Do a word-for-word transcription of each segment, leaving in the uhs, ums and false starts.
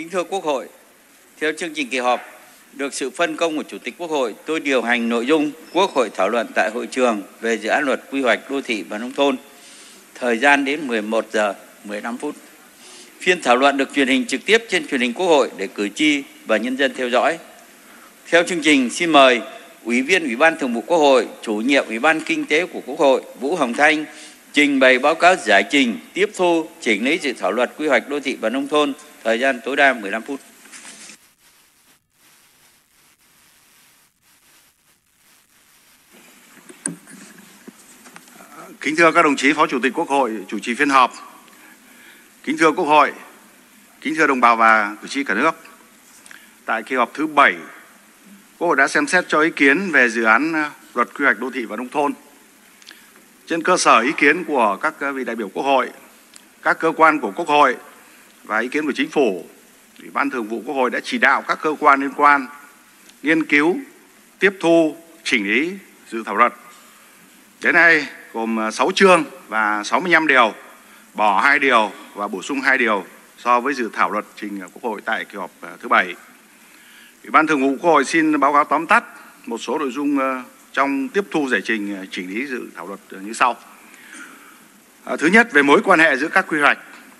Kính thưa Quốc hội, theo chương trình kỳ họp, được sự phân công của Chủ tịch Quốc hội, tôi điều hành nội dung Quốc hội thảo luận tại hội trường về dự án luật quy hoạch đô thị và nông thôn. Thời gian đến mười một giờ mười lăm phút. Phiên thảo luận được truyền hình trực tiếp trên truyền hình Quốc hội để cử tri và nhân dân theo dõi. Theo chương trình, xin mời Ủy viên Ủy ban Thường vụ Quốc hội, Chủ nhiệm Ủy ban Kinh tế của Quốc hội Vũ Hồng Thanh trình bày báo cáo giải trình, tiếp thu, chỉnh lý dự thảo luật quy hoạch đô thị và nông thôn, thời gian tối đa mười lăm phút. Kính thưa các đồng chí Phó Chủ tịch Quốc hội chủ trì phiên họp. Kính thưa Quốc hội, kính thưa đồng bào và cử tri cả nước. Tại kỳ họp thứ bảy, Quốc hội đã xem xét cho ý kiến về dự án luật quy hoạch đô thị và nông thôn. Trên cơ sở ý kiến của các vị đại biểu Quốc hội, các cơ quan của Quốc hội và ý kiến của Chính phủ, Ủy ban Thường vụ Quốc hội đã chỉ đạo các cơ quan liên quan nghiên cứu, tiếp thu, chỉnh lý dự thảo luật. Đến nay gồm sáu chương và sáu mươi lăm điều, bỏ hai điều và bổ sung hai điều so với dự thảo luật trình Quốc hội tại kỳ họp thứ bảy. Ủy ban Thường vụ Quốc hội xin báo cáo tóm tắt một số nội dung trong tiếp thu giải trình chỉnh lý dự thảo luật như sau. Thứ nhất, về mối quan hệ giữa các quy hoạch.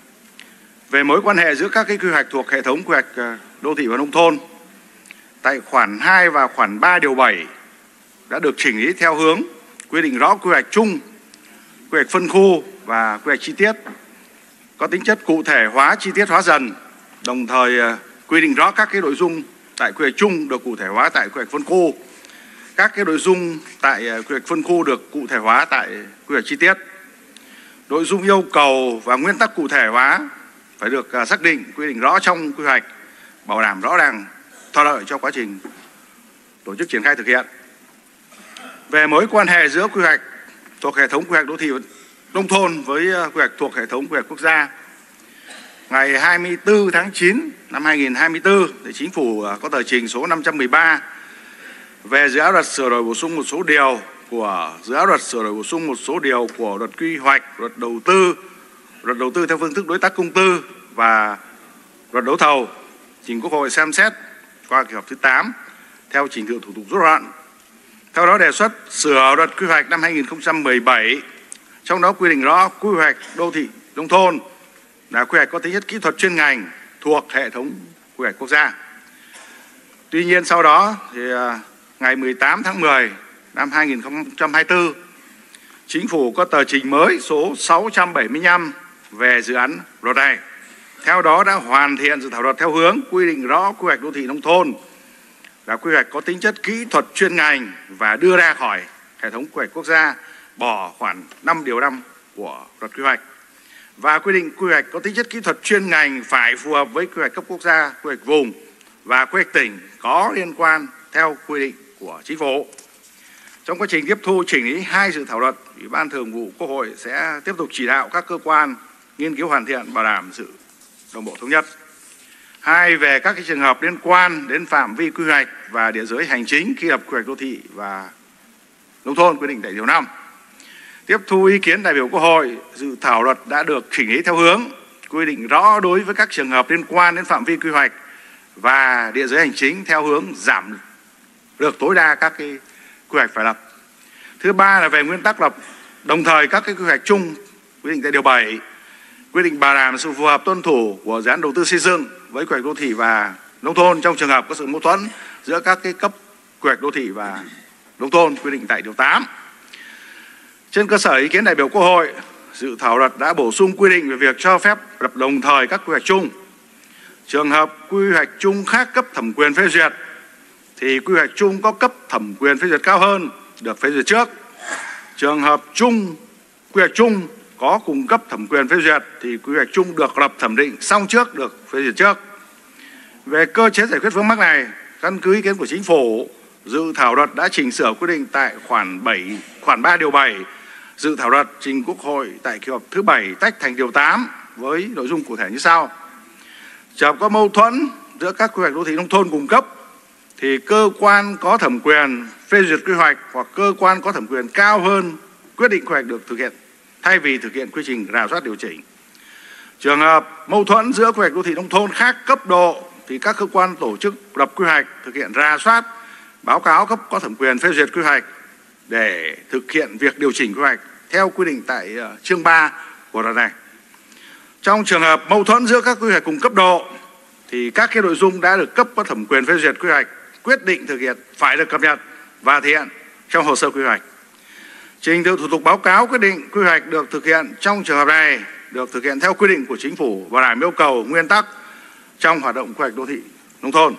Về mối quan hệ giữa các cái quy hoạch thuộc hệ thống quy hoạch đô thị và nông thôn, tại khoản hai và khoản ba điều bảy đã được chỉnh lý theo hướng quy định rõ quy hoạch chung, quy hoạch phân khu và quy hoạch chi tiết, có tính chất cụ thể hóa, chi tiết hóa dần, đồng thời quy định rõ các cái nội dung tại quy hoạch chung được cụ thể hóa tại quy hoạch phân khu, các cái nội dung tại quy hoạch phân khu được cụ thể hóa tại quy hoạch chi tiết. Nội dung yêu cầu và nguyên tắc cụ thể hóa phải được xác định, quy định rõ trong quy hoạch, bảo đảm rõ ràng, thuận lợi cho quá trình tổ chức triển khai thực hiện. Về mối quan hệ giữa quy hoạch thuộc hệ thống quy hoạch đô thị nông thôn với quy hoạch thuộc hệ thống quy hoạch quốc gia, ngày hai mươi tư tháng chín năm hai nghìn không trăm hai mươi tư, thì Chính phủ có tờ trình số năm trăm mười ba về dự án luật sửa đổi bổ sung một số điều của dự án luật sửa đổi bổ sung một số điều của luật quy hoạch, luật đầu tư, luật đầu tư theo phương thức đối tác công tư và luật đấu thầu, trình Quốc hội xem xét qua kỳ họp thứ tám theo trình tự thủ tục rút gọn. Theo đó đề xuất sửa luật quy hoạch năm hai nghìn không trăm mười bảy, trong đó quy định rõ quy hoạch đô thị nông thôn là quy hoạch có tính chất kỹ thuật chuyên ngành thuộc hệ thống quy hoạch quốc gia. Tuy nhiên sau đó thì ngày mười tám tháng mười năm hai nghìn không trăm hai mươi tư, Chính phủ có tờ trình mới số sáu trăm bảy mươi lăm về dự án luật này. Theo đó đã hoàn thiện dự thảo luật theo hướng quy định rõ quy hoạch đô thị nông thôn là quy hoạch có tính chất kỹ thuật chuyên ngành và đưa ra khỏi hệ thống quy hoạch quốc gia, bỏ khoản năm điều năm của luật quy hoạch, và quy định quy hoạch có tính chất kỹ thuật chuyên ngành phải phù hợp với quy hoạch cấp quốc gia, quy hoạch vùng và quy hoạch tỉnh có liên quan theo quy định của Chính phủ. Trong quá trình tiếp thu chỉnh lý hai dự thảo luật, Ủy ban Thường vụ Quốc hội sẽ tiếp tục chỉ đạo các cơ quan nghiên cứu hoàn thiện, bảo đảm sự đồng bộ thống nhất. Hai, về các cái trường hợp liên quan đến phạm vi quy hoạch và địa giới hành chính khi lập quy hoạch đô thị và nông thôn quy định tại điều năm. Tiếp thu ý kiến đại biểu Quốc hội, dự thảo luật đã được chỉnh lý theo hướng quy định rõ đối với các trường hợp liên quan đến phạm vi quy hoạch và địa giới hành chính theo hướng giảm được tối đa các cái quy hoạch phải lập. Thứ ba là về nguyên tắc lập đồng thời các cái quy hoạch chung quy định tại điều bảy, quy định bảo đảm sự phù hợp tuân thủ của dự án đầu tư xây dựng với quy hoạch đô thị và nông thôn trong trường hợp có sự mâu thuẫn giữa các cái cấp quy hoạch đô thị và nông thôn quy định tại điều tám. Trên cơ sở ý kiến đại biểu Quốc hội, dự thảo luật đã bổ sung quy định về việc cho phép lập đồng thời các quy hoạch chung. Trường hợp quy hoạch chung khác cấp thẩm quyền phê duyệt thì quy hoạch chung có cấp thẩm quyền phê duyệt cao hơn được phê duyệt trước. Trường hợp chung quy hoạch chung có cùng cấp thẩm quyền phê duyệt thì quy hoạch chung được lập thẩm định xong trước được phê duyệt trước. Về cơ chế giải quyết vướng mắc này, căn cứ ý kiến của Chính phủ, dự thảo luật đã chỉnh sửa quy định tại khoản bảy, khoản ba điều bảy. Dự thảo luật trình Quốc hội tại kỳ họp thứ bảy tách thành điều tám với nội dung cụ thể như sau. Trường hợp có mâu thuẫn giữa các quy hoạch đô thị nông thôn cùng cấp thì cơ quan có thẩm quyền phê duyệt quy hoạch hoặc cơ quan có thẩm quyền cao hơn quyết định quy hoạch được thực hiện thay vì thực hiện quy trình rà soát điều chỉnh. Trường hợp mâu thuẫn giữa quy hoạch đô thị nông thôn khác cấp độ thì các cơ quan tổ chức lập quy hoạch thực hiện rà soát, báo cáo cấp có thẩm quyền phê duyệt quy hoạch để thực hiện việc điều chỉnh quy hoạch theo quy định tại uh, chương ba của luật này. Trong trường hợp mâu thuẫn giữa các quy hoạch cùng cấp độ thì các cái nội dung đã được cấp có thẩm quyền phê duyệt quy hoạch quyết định thực hiện phải được cập nhật và thể hiện trong hồ sơ quy hoạch. Trình tự thủ tục báo cáo quyết định quy hoạch được thực hiện trong trường hợp này được thực hiện theo quy định của Chính phủ và đảm yêu cầu nguyên tắc trong hoạt động quy hoạch đô thị nông thôn.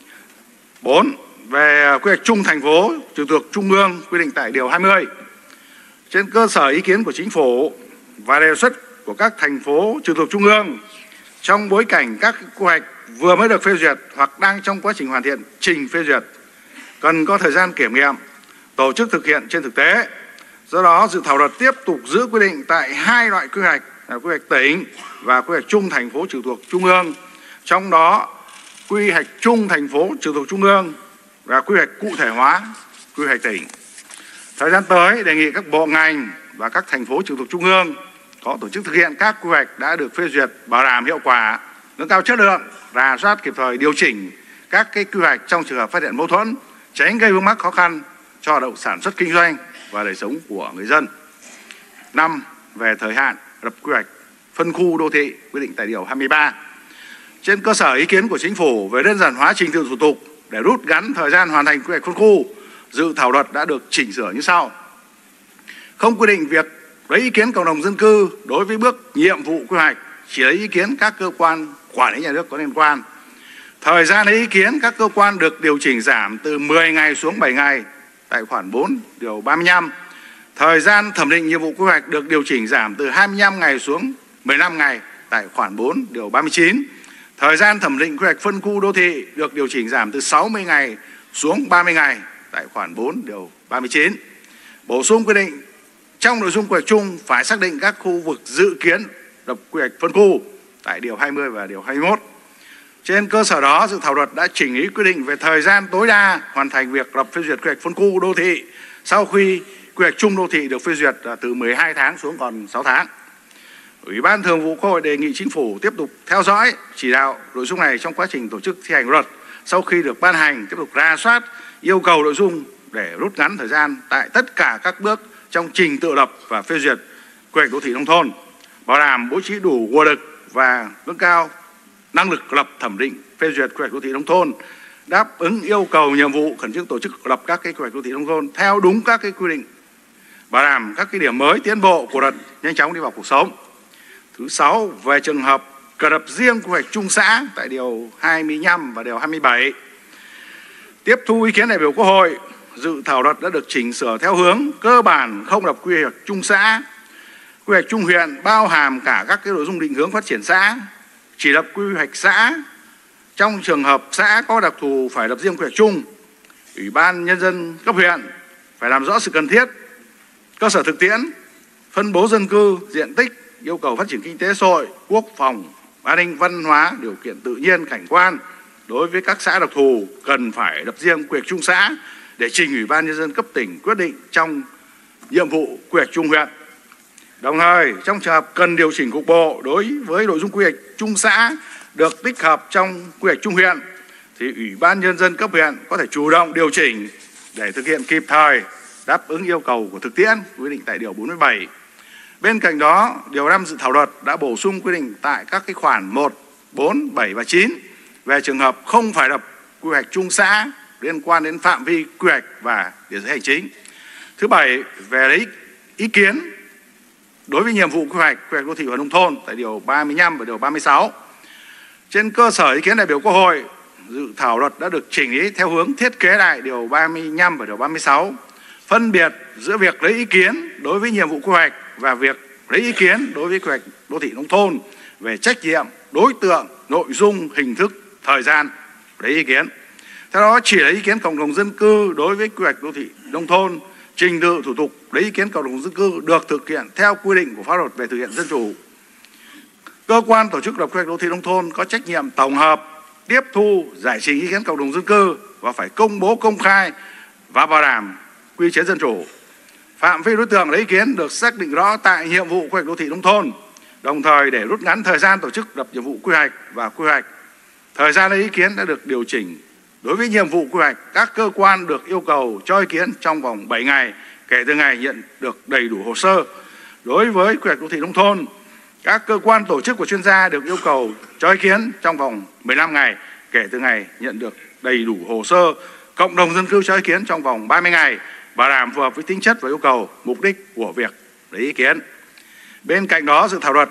bốn. Về quy hoạch chung thành phố trực thuộc Trung ương quy định tại điều hai mươi. Trên cơ sở ý kiến của Chính phủ và đề xuất của các thành phố trực thuộc Trung ương trong bối cảnh các quy hoạch vừa mới được phê duyệt hoặc đang trong quá trình hoàn thiện trình phê duyệt, cần có thời gian kiểm nghiệm, tổ chức thực hiện trên thực tế. Do đó, dự thảo luật tiếp tục giữ quy định tại hai loại quy hoạch là quy hoạch tỉnh và quy hoạch chung thành phố trực thuộc Trung ương. Trong đó, quy hoạch chung thành phố trực thuộc Trung ương và quy hoạch cụ thể hóa quy hoạch tỉnh. Thời gian tới, đề nghị các bộ ngành và các thành phố trực thuộc Trung ương có tổ chức thực hiện các quy hoạch đã được phê duyệt bảo đảm hiệu quả, nâng cao chất lượng, rà soát kịp thời điều chỉnh các cái quy hoạch trong trường hợp phát hiện mâu thuẫn, tránh gây vướng mắc khó khăn cho hoạt động sản xuất kinh doanh và đời sống của người dân. năm. Về thời hạn lập quy hoạch phân khu đô thị quy định tại điều hai mươi ba. Trên cơ sở ý kiến của Chính phủ về đơn giản hóa trình tự thủ tục để rút ngắn thời gian hoàn thành quy hoạch phân khu, dự thảo luật đã được chỉnh sửa như sau. Không quy định việc lấy ý kiến cộng đồng dân cư đối với bước nhiệm vụ quy hoạch, chỉ lấy ý kiến các cơ quan quản lý nhà nước có liên quan. Thời gian lấy ý kiến các cơ quan được điều chỉnh giảm từ mười ngày xuống bảy ngày tại khoản bốn điều ba mươi lăm. Thời gian thẩm định nhiệm vụ quy hoạch được điều chỉnh giảm từ hai mươi lăm ngày xuống mười lăm ngày tại khoản bốn điều ba mươi chín. Thời gian thẩm định quy hoạch phân khu đô thị được điều chỉnh giảm từ sáu mươi ngày xuống ba mươi ngày tại khoản bốn điều ba mươi chín. Bổ sung quy định trong nội dung quy hoạch chung phải xác định các khu vực dự kiến lập quy hoạch phân khu tại điều hai mươi và điều hai mươi mốt. Trên cơ sở đó, dự thảo luật đã chỉnh ý quy định về thời gian tối đa hoàn thành việc lập phê duyệt quy hoạch phân khu đô thị sau khi quy hoạch chung đô thị được phê duyệt từ mười hai tháng xuống còn sáu tháng. Ủy ban Thường vụ Quốc hội đề nghị Chính phủ tiếp tục theo dõi, chỉ đạo nội dung này trong quá trình tổ chức thi hành luật. Sau khi được ban hành, tiếp tục rà soát, yêu cầu nội dung để rút ngắn thời gian tại tất cả các bước trong trình tự lập và phê duyệt quy hoạch đô thị nông thôn, bảo đảm bố trí đủ nguồn lực và nâng cao năng lực lập thẩm định phê duyệt quy hoạch đô thị nông thôn, đáp ứng yêu cầu nhiệm vụ khẩn trương tổ chức lập các cái quy hoạch đô thị nông thôn theo đúng các cái quy định, bảo đảm các cái điểm mới tiến bộ của luật nhanh chóng đi vào cuộc sống. Thứ sáu, về trường hợp cần lập riêng quy hoạch chung xã tại điều hai mươi lăm và điều hai mươi bảy. Tiếp thu ý kiến đại biểu Quốc hội, dự thảo luật đã được chỉnh sửa theo hướng cơ bản không lập quy hoạch chung xã. Quy hoạch chung huyện bao hàm cả các cái nội dung định hướng phát triển xã, chỉ lập quy hoạch xã. Trong trường hợp xã có đặc thù phải lập riêng quy hoạch chung, Ủy ban Nhân dân cấp huyện phải làm rõ sự cần thiết, cơ sở thực tiễn, phân bố dân cư, diện tích, yêu cầu phát triển kinh tế xã hội, quốc phòng, an ninh, văn hóa, điều kiện tự nhiên, cảnh quan. Đối với các xã đặc thù cần phải lập riêng quy hoạch chung xã để trình Ủy ban Nhân dân cấp tỉnh quyết định trong nhiệm vụ quy hoạch chung huyện. Đồng thời, trong trường hợp cần điều chỉnh cục bộ đối với nội dung quy hoạch chung xã được tích hợp trong quy hoạch chung huyện, thì Ủy ban Nhân dân cấp huyện có thể chủ động điều chỉnh để thực hiện kịp thời, đáp ứng yêu cầu của thực tiễn quy định tại điều bốn mươi bảy. Bên cạnh đó, điều năm dự thảo luật đã bổ sung quy định tại các cái khoản một, bốn, bảy và chín về trường hợp không phải lập quy hoạch chung xã liên quan đến phạm vi quy hoạch và địa giới hành chính. Thứ bảy, về lấy ý kiến đối với nhiệm vụ quy hoạch, quy hoạch đô thị và nông thôn tại điều ba mươi lăm và điều ba mươi sáu. Trên cơ sở ý kiến đại biểu Quốc hội, dự thảo luật đã được chỉnh ý theo hướng thiết kế lại điều ba mươi lăm và điều ba mươi sáu, phân biệt giữa việc lấy ý kiến đối với nhiệm vụ quy hoạch và việc lấy ý kiến đối với quy hoạch đô thị nông thôn về trách nhiệm, đối tượng, nội dung, hình thức, thời gian lấy ý kiến. Theo đó, chỉ lấy ý kiến cộng đồng dân cư đối với quy hoạch đô thị nông thôn, trình tự thủ tục lấy ý kiến cộng đồng dân cư được thực hiện theo quy định của pháp luật về thực hiện dân chủ. Cơ quan tổ chức lập quy hoạch đô thị nông thôn có trách nhiệm tổng hợp, tiếp thu, giải trình ý kiến cộng đồng dân cư và phải công bố công khai và bảo đảm quy chế dân chủ. Phạm vi đối tượng lấy ý kiến được xác định rõ tại nhiệm vụ quy hoạch đô thị nông thôn. đồng thời để rút ngắn thời gian tổ chức lập nhiệm vụ quy hoạch và quy hoạch. Thời gian lấy ý kiến đã được điều chỉnh. Đối với nhiệm vụ quy hoạch, các cơ quan được yêu cầu cho ý kiến trong vòng bảy ngày kể từ ngày nhận được đầy đủ hồ sơ. Đối với quy hoạch đô thị nông thôn, các cơ quan tổ chức của chuyên gia được yêu cầu cho ý kiến trong vòng mười lăm ngày kể từ ngày nhận được đầy đủ hồ sơ. Cộng đồng dân cư cho ý kiến trong vòng ba mươi ngày, bảo đảm phù hợp với tính chất và yêu cầu, mục đích của việc lấy ý kiến. Bên cạnh đó, dự thảo luật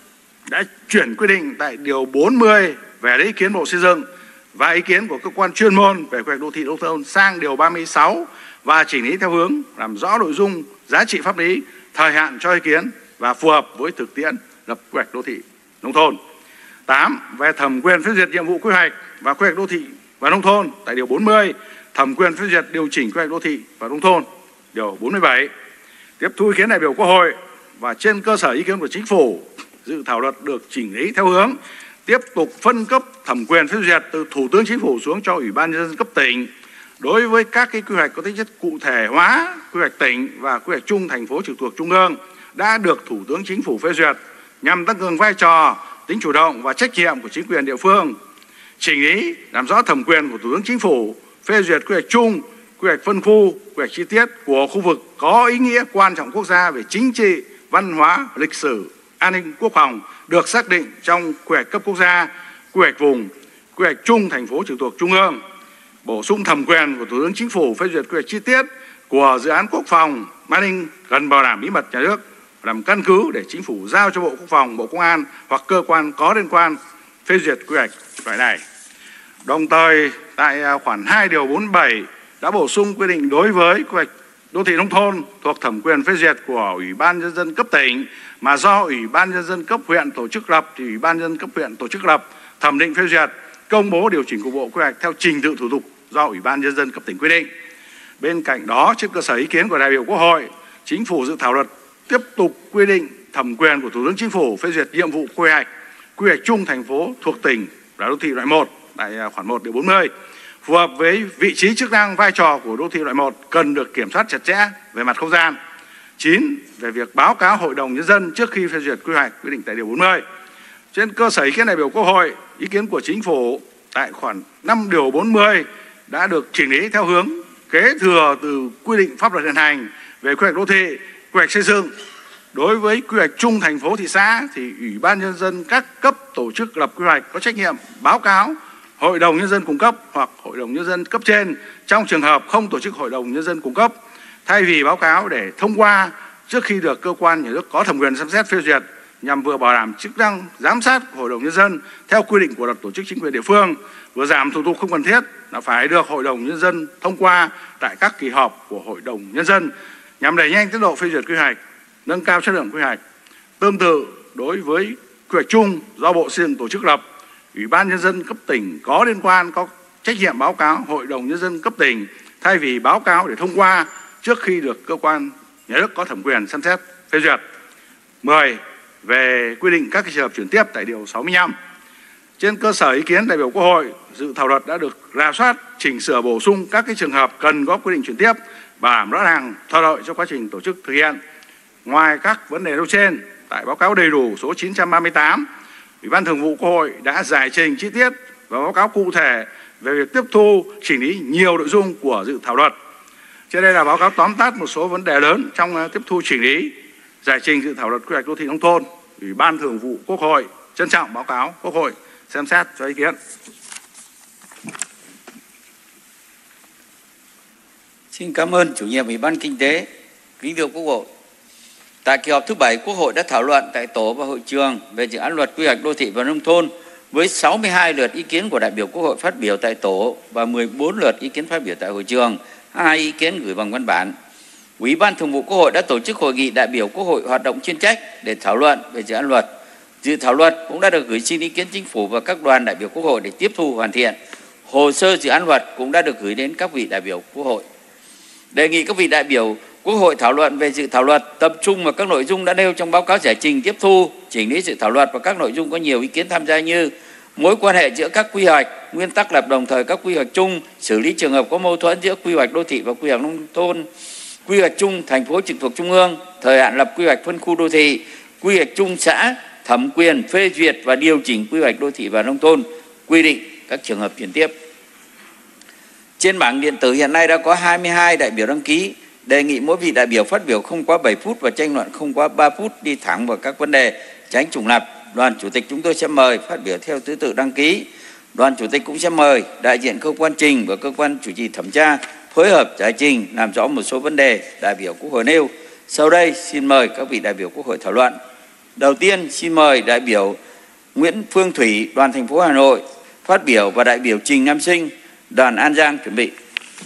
đã chuyển quy định tại điều bốn mươi về lấy ý kiến Bộ Xây dựng và ý kiến của cơ quan chuyên môn về quy hoạch đô thị nông thôn sang điều ba mươi sáu và chỉnh lý theo hướng làm rõ nội dung, giá trị pháp lý, thời hạn cho ý kiến và phù hợp với thực tiễn lập quy hoạch đô thị nông thôn. tám. Về thẩm quyền phê duyệt nhiệm vụ quy hoạch và quy hoạch đô thị và nông thôn tại điều bốn mươi, thẩm quyền phê duyệt điều chỉnh quy hoạch đô thị và nông thôn điều bốn mươi bảy. Tiếp thu ý kiến đại biểu Quốc hội và trên cơ sở ý kiến của Chính phủ, dự thảo luật được chỉnh lý theo hướng tiếp tục phân cấp thẩm quyền phê duyệt từ Thủ tướng Chính phủ xuống cho Ủy ban nhân dân cấp tỉnh đối với các cái quy hoạch có tính chất cụ thể hóa, quy hoạch tỉnh và quy hoạch chung thành phố trực thuộc trung ương đã được Thủ tướng Chính phủ phê duyệt nhằm tăng cường vai trò, tính chủ động và trách nhiệm của chính quyền địa phương. Chỉnh lý làm rõ thẩm quyền của Thủ tướng Chính phủ phê duyệt quy hoạch chung, quy hoạch phân khu, quy hoạch chi tiết của khu vực có ý nghĩa quan trọng quốc gia về chính trị, văn hóa, lịch sử, an ninh quốc phòng được xác định trong quy hoạch cấp quốc gia, quy hoạch vùng, quy hoạch chung thành phố trực thuộc trung ương. Bổ sung thẩm quyền của Thủ tướng Chính phủ phê duyệt quy hoạch chi tiết của dự án quốc phòng, an ninh cần bảo đảm bí mật nhà nước, làm căn cứ để Chính phủ giao cho Bộ Quốc phòng, Bộ Công an hoặc cơ quan có liên quan phê duyệt quy hoạch loại này. Đồng thời, tại khoản hai điều bốn mươi bảy đã bổ sung quy định đối với quy hoạch đô thị nông thôn thuộc thẩm quyền phê duyệt của Ủy ban nhân dân cấp tỉnh mà do Ủy ban nhân dân cấp huyện tổ chức lập thì Ủy ban nhân dân cấp huyện tổ chức lập, thẩm định phê duyệt, công bố điều chỉnh của Bộ Quy hoạch theo trình tự thủ tục do Ủy ban nhân dân cấp tỉnh quy định. Bên cạnh đó, trên cơ sở ý kiến của đại biểu Quốc hội, Chính phủ dự thảo luật tiếp tục quy định thẩm quyền của Thủ tướng Chính phủ phê duyệt nhiệm vụ quy hoạch, quy hoạch chung thành phố thuộc tỉnh là đô thị loại một tại khoản một điều bốn mươi. Phù hợp với vị trí chức năng vai trò của đô thị loại một cần được kiểm soát chặt chẽ về mặt không gian. chín. Về việc báo cáo Hội đồng Nhân dân trước khi phê duyệt quy hoạch quy định tại điều bốn mươi. Trên cơ sở ý kiến đại biểu Quốc hội, ý kiến của Chính phủ tại khoản năm điều bốn mươi đã được chỉnh lý theo hướng kế thừa từ quy định pháp luật hiện hành về quy hoạch đô thị, quy hoạch xây dựng. Đối với quy hoạch chung thành phố thị xã thì Ủy ban nhân dân các cấp tổ chức lập quy hoạch có trách nhiệm báo cáo Hội đồng Nhân dân cung cấp hoặc Hội đồng Nhân dân cấp trên trong trường hợp không tổ chức Hội đồng Nhân dân cung cấp, thay vì báo cáo để thông qua trước khi được cơ quan nhà nước có thẩm quyền xem xét phê duyệt, nhằm vừa bảo đảm chức năng giám sát của Hội đồng Nhân dân theo quy định của luật tổ chức chính quyền địa phương, vừa giảm thủ tục không cần thiết là phải được Hội đồng Nhân dân thông qua tại các kỳ họp của Hội đồng Nhân dân nhằm đẩy nhanh tiến độ phê duyệt quy hoạch, nâng cao chất lượng quy hoạch. Tương tự, đối với quy hoạch chung do Bộ Xây dựng tổ chức lập, Ủy ban Nhân dân cấp tỉnh có liên quan có trách nhiệm báo cáo Hội đồng Nhân dân cấp tỉnh thay vì báo cáo để thông qua trước khi được cơ quan nhà nước có thẩm quyền xem xét phê duyệt. mười. Về quy định các trường hợp chuyển tiếp tại điều sáu mươi lăm. Trên cơ sở ý kiến đại biểu Quốc hội, dự thảo luật đã được rà soát, chỉnh sửa bổ sung các cái trường hợp cần có quy định chuyển tiếp, bảo đảm rõ ràng, thuận lợi cho quá trình tổ chức thực hiện. Ngoài các vấn đề nêu trên, tại báo cáo đầy đủ số chín trăm ba mươi tám, Ủy ban Thường vụ Quốc hội đã giải trình chi tiết và báo cáo cụ thể về việc tiếp thu, chỉnh lý nhiều nội dung của dự thảo luật. Trên đây là báo cáo tóm tắt một số vấn đề lớn trong tiếp thu chỉnh lý, giải trình dự thảo luật quy hoạch đô thị nông thôn. Ủy ban Thường vụ Quốc hội trân trọng báo cáo Quốc hội xem xét cho ý kiến. Xin cảm ơn chủ nhiệm Ủy ban Kinh tế. Kính thưa Quốc hội, tại kỳ họp thứ bảy, Quốc hội đã thảo luận tại tổ và hội trường về dự án luật quy hoạch đô thị và nông thôn với sáu mươi hai lượt ý kiến của đại biểu Quốc hội phát biểu tại tổ và mười bốn lượt ý kiến phát biểu tại hội trường, hai ý kiến gửi bằng văn bản. Ủy ban Thường vụ Quốc hội đã tổ chức hội nghị đại biểu Quốc hội hoạt động chuyên trách để thảo luận về dự án luật. Dự thảo luật cũng đã được gửi xin ý kiến Chính phủ và các đoàn đại biểu Quốc hội để tiếp thu hoàn thiện. Hồ sơ dự án luật cũng đã được gửi đến các vị đại biểu Quốc hội. Đề nghị các vị đại biểu Quốc hội thảo luận về dự thảo luật, tập trung vào các nội dung đã nêu trong báo cáo giải trình tiếp thu, chỉnh lý dự thảo luật và các nội dung có nhiều ý kiến tham gia như mối quan hệ giữa các quy hoạch, nguyên tắc lập đồng thời các quy hoạch chung, xử lý trường hợp có mâu thuẫn giữa quy hoạch đô thị và quy hoạch nông thôn, quy hoạch chung thành phố trực thuộc trung ương, thời hạn lập quy hoạch phân khu đô thị, quy hoạch chung xã, thẩm quyền phê duyệt và điều chỉnh quy hoạch đô thị và nông thôn, quy định các trường hợp chuyển tiếp. Trên bảng điện tử hiện nay đã có hai mươi hai đại biểu đăng ký. Đề nghị mỗi vị đại biểu phát biểu không quá bảy phút và tranh luận không quá ba phút, đi thẳng vào các vấn đề, tránh trùng lặp. Đoàn chủ tịch chúng tôi sẽ mời phát biểu theo thứ tự đăng ký. Đoàn chủ tịch cũng sẽ mời đại diện cơ quan trình và cơ quan chủ trì thẩm tra phối hợp giải trình làm rõ một số vấn đề đại biểu Quốc hội nêu. Sau đây xin mời các vị đại biểu Quốc hội thảo luận. Đầu tiên xin mời đại biểu Nguyễn Phương Thủy, đoàn thành phố Hà Nội phát biểu, và đại biểu Trình Nam Sinh, đoàn An Giang chuẩn bị.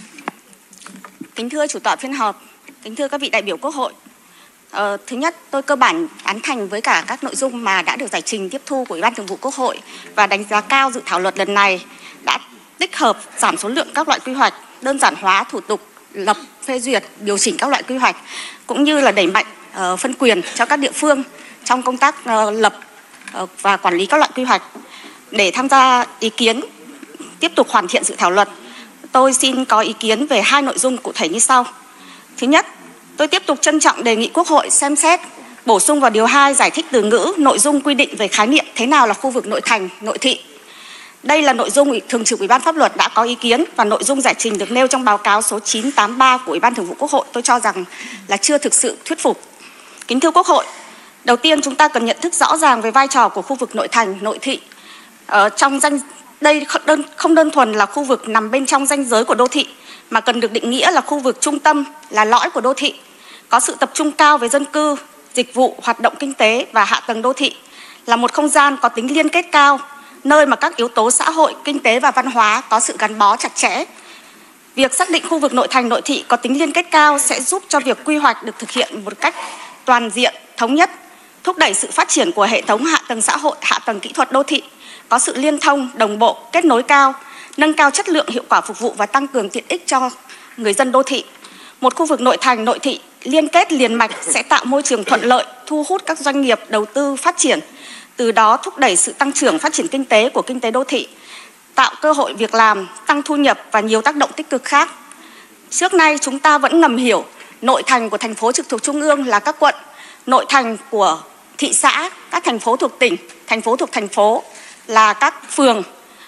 Kính thưa chủ tọa phiên họp, kính thưa các vị đại biểu Quốc hội. Ờ, thứ nhất, tôi cơ bản tán thành với cả các nội dung mà đã được giải trình tiếp thu của Ủy ban Thường vụ Quốc hội và đánh giá cao dự thảo luật lần này đã tích hợp giảm số lượng các loại quy hoạch, đơn giản hóa thủ tục lập, phê duyệt, điều chỉnh các loại quy hoạch, cũng như là đẩy mạnh uh, phân quyền cho các địa phương trong công tác uh, lập uh, và quản lý các loại quy hoạch. Để tham gia ý kiến tiếp tục hoàn thiện dự thảo luật, tôi xin có ý kiến về hai nội dung cụ thể như sau. Thứ nhất, tôi tiếp tục trân trọng đề nghị Quốc hội xem xét bổ sung vào điều hai giải thích từ ngữ nội dung quy định về khái niệm thế nào là khu vực nội thành, nội thị. Đây là nội dung Thường trực Ủy ban Pháp luật đã có ý kiến và nội dung giải trình được nêu trong báo cáo số chín trăm tám mươi ba của Ủy ban Thường vụ Quốc hội tôi cho rằng là chưa thực sự thuyết phục. Kính thưa Quốc hội, đầu tiên chúng ta cần nhận thức rõ ràng về vai trò của khu vực nội thành, nội thị. Ở trong danh đây đơn, không đơn thuần là khu vực nằm bên trong ranh giới của đô thị, mà cần được định nghĩa là khu vực trung tâm, là lõi của đô thị, có sự tập trung cao về dân cư, dịch vụ, hoạt động kinh tế và hạ tầng đô thị, là một không gian có tính liên kết cao, nơi mà các yếu tố xã hội, kinh tế và văn hóa có sự gắn bó chặt chẽ. Việc xác định khu vực nội thành, nội thị có tính liên kết cao sẽ giúp cho việc quy hoạch được thực hiện một cách toàn diện, thống nhất, thúc đẩy sự phát triển của hệ thống hạ tầng xã hội, hạ tầng kỹ thuật đô thị, có sự liên thông, đồng bộ, kết nối cao, nâng cao chất lượng, hiệu quả phục vụ và tăng cường tiện ích cho người dân đô thị. Một khu vực nội thành, nội thị liên kết liền mạch sẽ tạo môi trường thuận lợi, thu hút các doanh nghiệp đầu tư phát triển, từ đó thúc đẩy sự tăng trưởng phát triển kinh tế của kinh tế đô thị, tạo cơ hội việc làm, tăng thu nhập và nhiều tác động tích cực khác. Trước nay chúng ta vẫn ngầm hiểu nội thành của thành phố trực thuộc Trung ương là các quận, nội thành của thị xã, các thành phố thuộc tỉnh, thành phố thuộc thành phố là các phường,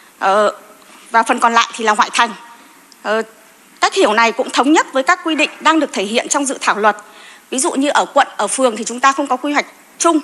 và phần còn lại thì là ngoại thành. Cách hiểu này cũng thống nhất với các quy định đang được thể hiện trong dự thảo luật. Ví dụ như ở quận, ở phường thì chúng ta không có quy hoạch chung,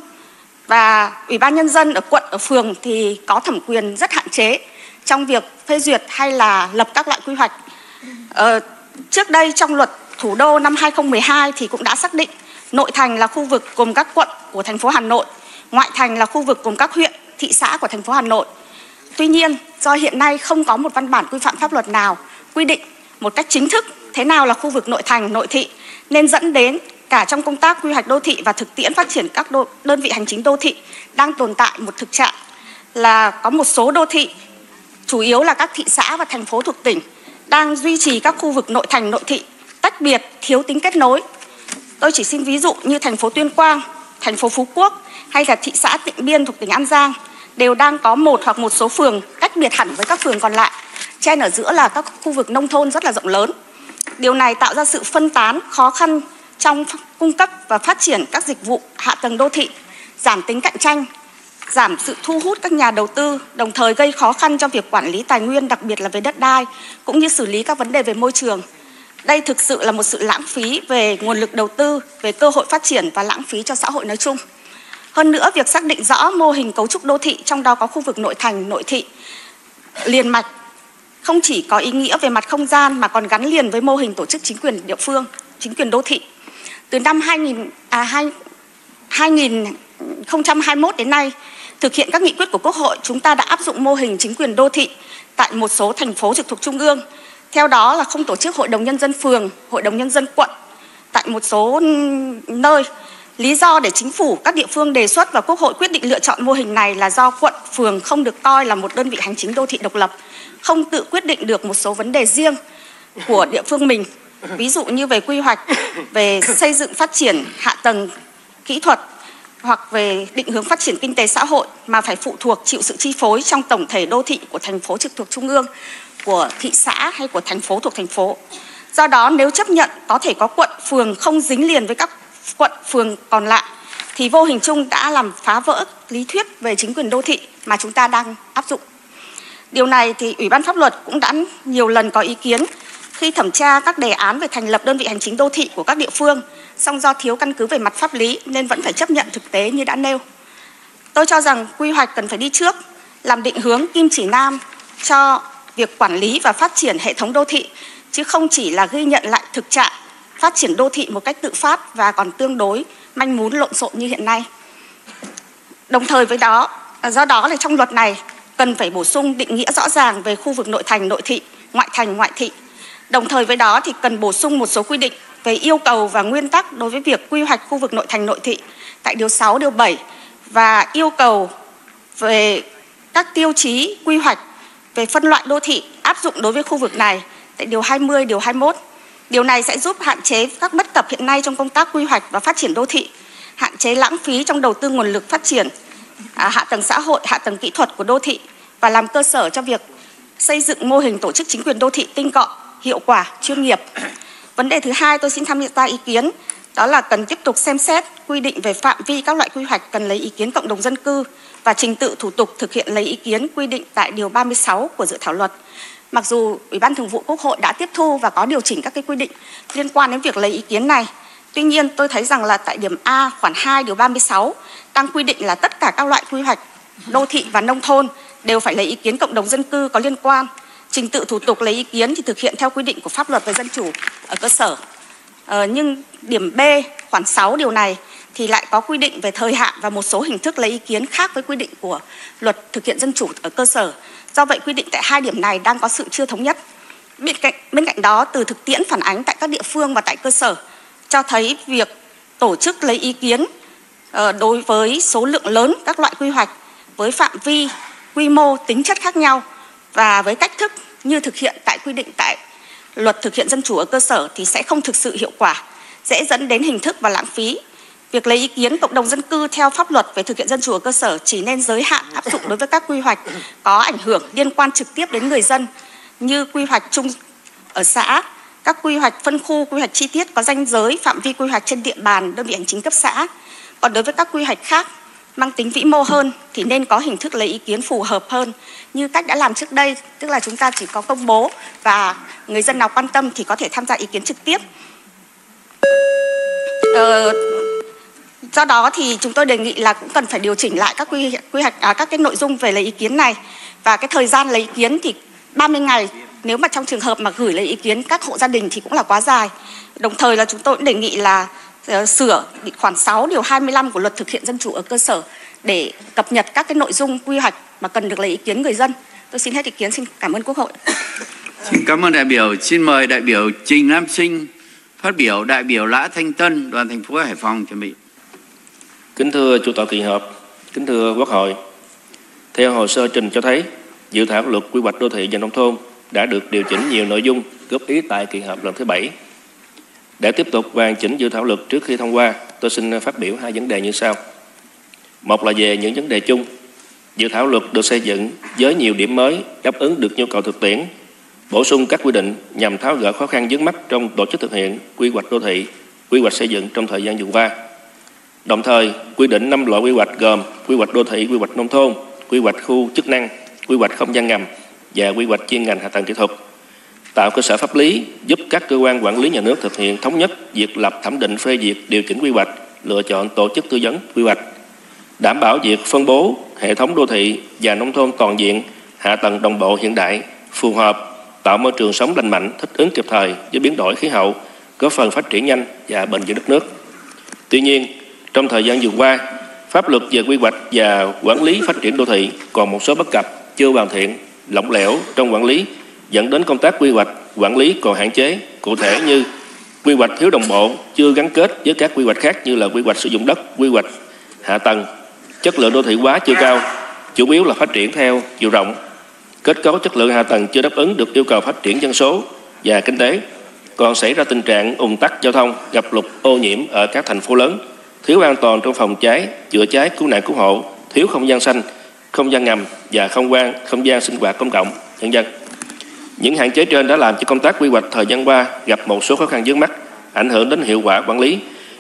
và Ủy ban Nhân dân ở quận, ở phường thì có thẩm quyền rất hạn chế trong việc phê duyệt hay là lập các loại quy hoạch. Ờ, trước đây trong luật thủ đô năm hai nghìn không trăm mười hai thì cũng đã xác định nội thành là khu vực gồm các quận của thành phố Hà Nội, ngoại thành là khu vực gồm các huyện, thị xã của thành phố Hà Nội. Tuy nhiên, do hiện nay không có một văn bản quy phạm pháp luật nào quy định một cách chính thức thế nào là khu vực nội thành, nội thị, nên dẫn đến cả trong công tác quy hoạch đô thị và thực tiễn phát triển các đô, đơn vị hành chính đô thị đang tồn tại một thực trạng là có một số đô thị, chủ yếu là các thị xã và thành phố thuộc tỉnh, đang duy trì các khu vực nội thành, nội thị tách biệt, thiếu tính kết nối. Tôi chỉ xin ví dụ như thành phố Tuyên Quang, thành phố Phú Quốc hay là thị xã Tịnh Biên thuộc tỉnh An Giang đều đang có một hoặc một số phường cách biệt hẳn với các phường còn lại, chen ở giữa là các khu vực nông thôn rất là rộng lớn. Điều này tạo ra sự phân tán, khó khăn trong cung cấp và phát triển các dịch vụ hạ tầng đô thị, giảm tính cạnh tranh, giảm sự thu hút các nhà đầu tư, đồng thời gây khó khăn cho việc quản lý tài nguyên, đặc biệt là về đất đai, cũng như xử lý các vấn đề về môi trường. Đây thực sự là một sự lãng phí về nguồn lực đầu tư, về cơ hội phát triển và lãng phí cho xã hội nói chung. Hơn nữa, việc xác định rõ mô hình cấu trúc đô thị, trong đó có khu vực nội thành, nội thị, liền mạch, không chỉ có ý nghĩa về mặt không gian mà còn gắn liền với mô hình tổ chức chính quyền địa phương, chính quyền đô thị. Từ năm hai nghìn, à, hai nghìn không trăm hai mươi mốt đến nay, thực hiện các nghị quyết của Quốc hội, chúng ta đã áp dụng mô hình chính quyền đô thị tại một số thành phố trực thuộc Trung ương. Theo đó là không tổ chức Hội đồng Nhân dân phường, Hội đồng Nhân dân quận tại một số nơi. Lý do để chính phủ, các địa phương đề xuất và Quốc hội quyết định lựa chọn mô hình này là do quận, phường không được coi là một đơn vị hành chính đô thị độc lập, không tự quyết định được một số vấn đề riêng của địa phương mình. Ví dụ như về quy hoạch, về xây dựng phát triển hạ tầng kỹ thuật hoặc về định hướng phát triển kinh tế xã hội, mà phải phụ thuộc chịu sự chi phối trong tổng thể đô thị của thành phố trực thuộc Trung ương, của thị xã hay của thành phố thuộc thành phố. Do đó nếu chấp nhận có thể có quận, phường không dính liền với các quận, phường còn lại thì vô hình chung đã làm phá vỡ lý thuyết về chính quyền đô thị mà chúng ta đang áp dụng. Điều này thì Ủy ban Pháp luật cũng đã nhiều lần có ý kiến khi thẩm tra các đề án về thành lập đơn vị hành chính đô thị của các địa phương, song do thiếu căn cứ về mặt pháp lý nên vẫn phải chấp nhận thực tế như đã nêu. Tôi cho rằng quy hoạch cần phải đi trước, làm định hướng kim chỉ nam cho việc quản lý và phát triển hệ thống đô thị, chứ không chỉ là ghi nhận lại thực trạng phát triển đô thị một cách tự phát và còn tương đối manh mún lộn xộn như hiện nay. Đồng thời với đó, do đó là trong luật này cần phải bổ sung định nghĩa rõ ràng về khu vực nội thành, nội thị, ngoại thành, ngoại thị. Đồng thời với đó thì cần bổ sung một số quy định về yêu cầu và nguyên tắc đối với việc quy hoạch khu vực nội thành, nội thị tại điều sáu, điều bảy và yêu cầu về các tiêu chí quy hoạch về phân loại đô thị áp dụng đối với khu vực này tại điều hai mươi, điều hai mươi mốt. Điều này sẽ giúp hạn chế các bất cập hiện nay trong công tác quy hoạch và phát triển đô thị, hạn chế lãng phí trong đầu tư nguồn lực phát triển à, hạ tầng xã hội, hạ tầng kỹ thuật của đô thị và làm cơ sở cho việc xây dựng mô hình tổ chức chính quyền đô thị tinh gọn, hiệu quả, chuyên nghiệp. Vấn đề thứ hai tôi xin tham gia ý kiến đó là cần tiếp tục xem xét quy định về phạm vi các loại quy hoạch cần lấy ý kiến cộng đồng dân cư và trình tự thủ tục thực hiện lấy ý kiến quy định tại điều ba mươi sáu của dự thảo luật. Mặc dù Ủy ban Thường vụ Quốc hội đã tiếp thu và có điều chỉnh các cái quy định liên quan đến việc lấy ý kiến này, tuy nhiên tôi thấy rằng là tại điểm A khoản hai điều ba mươi sáu đang quy định là tất cả các loại quy hoạch đô thị và nông thôn đều phải lấy ý kiến cộng đồng dân cư có liên quan. Trình tự thủ tục lấy ý kiến thì thực hiện theo quy định của pháp luật về dân chủ ở cơ sở. Ờ, nhưng điểm B khoản sáu điều này thì lại có quy định về thời hạn và một số hình thức lấy ý kiến khác với quy định của luật thực hiện dân chủ ở cơ sở. Do vậy quy định tại hai điểm này đang có sự chưa thống nhất. Bên cạnh, bên cạnh đó, từ thực tiễn phản ánh tại các địa phương và tại cơ sở cho thấy việc tổ chức lấy ý kiến uh, đối với số lượng lớn các loại quy hoạch với phạm vi, quy mô, tính chất khác nhau và với cách thức như thực hiện tại quy định tại luật thực hiện dân chủ ở cơ sở thì sẽ không thực sự hiệu quả, dễ dẫn đến hình thức và lãng phí. Việc lấy ý kiến cộng đồng dân cư theo pháp luật về thực hiện dân chủ ở cơ sở chỉ nên giới hạn áp dụng đối với các quy hoạch có ảnh hưởng liên quan trực tiếp đến người dân như quy hoạch chung ở xã, các quy hoạch phân khu, quy hoạch chi tiết có ranh giới phạm vi quy hoạch trên địa bàn đơn vị hành chính cấp xã. Còn đối với các quy hoạch khác mang tính vĩ mô hơn thì nên có hình thức lấy ý kiến phù hợp hơn như cách đã làm trước đây, tức là chúng ta chỉ có công bố và người dân nào quan tâm thì có thể tham gia ý kiến trực tiếp. Ờ, do đó thì chúng tôi đề nghị là cũng cần phải điều chỉnh lại các quy, quy hoạch à, các cái nội dung về lấy ý kiến này và cái thời gian lấy ý kiến thì ba mươi ngày, nếu mà trong trường hợp mà gửi lấy ý kiến các hộ gia đình thì cũng là quá dài. Đồng thời là chúng tôi cũng đề nghị là uh, sửa khoản sáu điều hai mươi lăm của luật thực hiện dân chủ ở cơ sở để cập nhật các cái nội dung quy hoạch mà cần được lấy ý kiến người dân. Tôi xin hết ý kiến, xin cảm ơn Quốc hội. Xin cảm ơn đại biểu. Xin mời đại biểu Trình Lam Sinh phát biểu. Đại biểu Lã Thanh Tân, đoàn thành phố Hải Phòng chuẩn bị. Kính thưa chủ tọa kỳ họp, kính thưa Quốc hội, theo hồ sơ trình cho thấy, dự thảo luật quy hoạch đô thị và nông thôn đã được điều chỉnh nhiều nội dung góp ý tại kỳ họp lần thứ bảy. Để tiếp tục hoàn chỉnh dự thảo luật trước khi thông qua, tôi xin phát biểu hai vấn đề như sau. Một là về những vấn đề chung. Dự thảo luật được xây dựng với nhiều điểm mới đáp ứng được nhu cầu thực tiễn, bổ sung các quy định nhằm tháo gỡ khó khăn vướng mắc trong tổ chức thực hiện quy hoạch đô thị, quy hoạch xây dựng trong thời gian vừa qua. Đồng thời, quy định năm loại quy hoạch gồm quy hoạch đô thị, quy hoạch nông thôn, quy hoạch khu chức năng, quy hoạch không gian ngầm và quy hoạch chuyên ngành hạ tầng kỹ thuật, tạo cơ sở pháp lý giúp các cơ quan quản lý nhà nước thực hiện thống nhất việc lập thẩm định phê duyệt điều chỉnh quy hoạch, lựa chọn tổ chức tư vấn quy hoạch, đảm bảo việc phân bố hệ thống đô thị và nông thôn toàn diện, hạ tầng đồng bộ hiện đại, phù hợp, tạo môi trường sống lành mạnh, thích ứng kịp thời với biến đổi khí hậu, góp phần phát triển nhanh và bền vững đất nước. Tuy nhiên, trong thời gian vừa qua, pháp luật về quy hoạch và quản lý phát triển đô thị còn một số bất cập, chưa hoàn thiện, lỏng lẻo trong quản lý, dẫn đến công tác quy hoạch, quản lý còn hạn chế, cụ thể như quy hoạch thiếu đồng bộ, chưa gắn kết với các quy hoạch khác như là quy hoạch sử dụng đất, quy hoạch hạ tầng, chất lượng đô thị hóa chưa cao, chủ yếu là phát triển theo chiều rộng, kết cấu chất lượng hạ tầng chưa đáp ứng được yêu cầu phát triển dân số và kinh tế, còn xảy ra tình trạng ùn tắc giao thông, ngập lụt, ô nhiễm ở các thành phố lớn, thiếu an toàn trong phòng cháy, chữa cháy, cứu nạn cứu hộ, thiếu không gian xanh, không gian ngầm và không gian không gian sinh hoạt công cộng nhân dân. Những hạn chế trên đã làm cho công tác quy hoạch thời gian qua gặp một số khó khăn vướng mắc, ảnh hưởng đến hiệu quả quản lý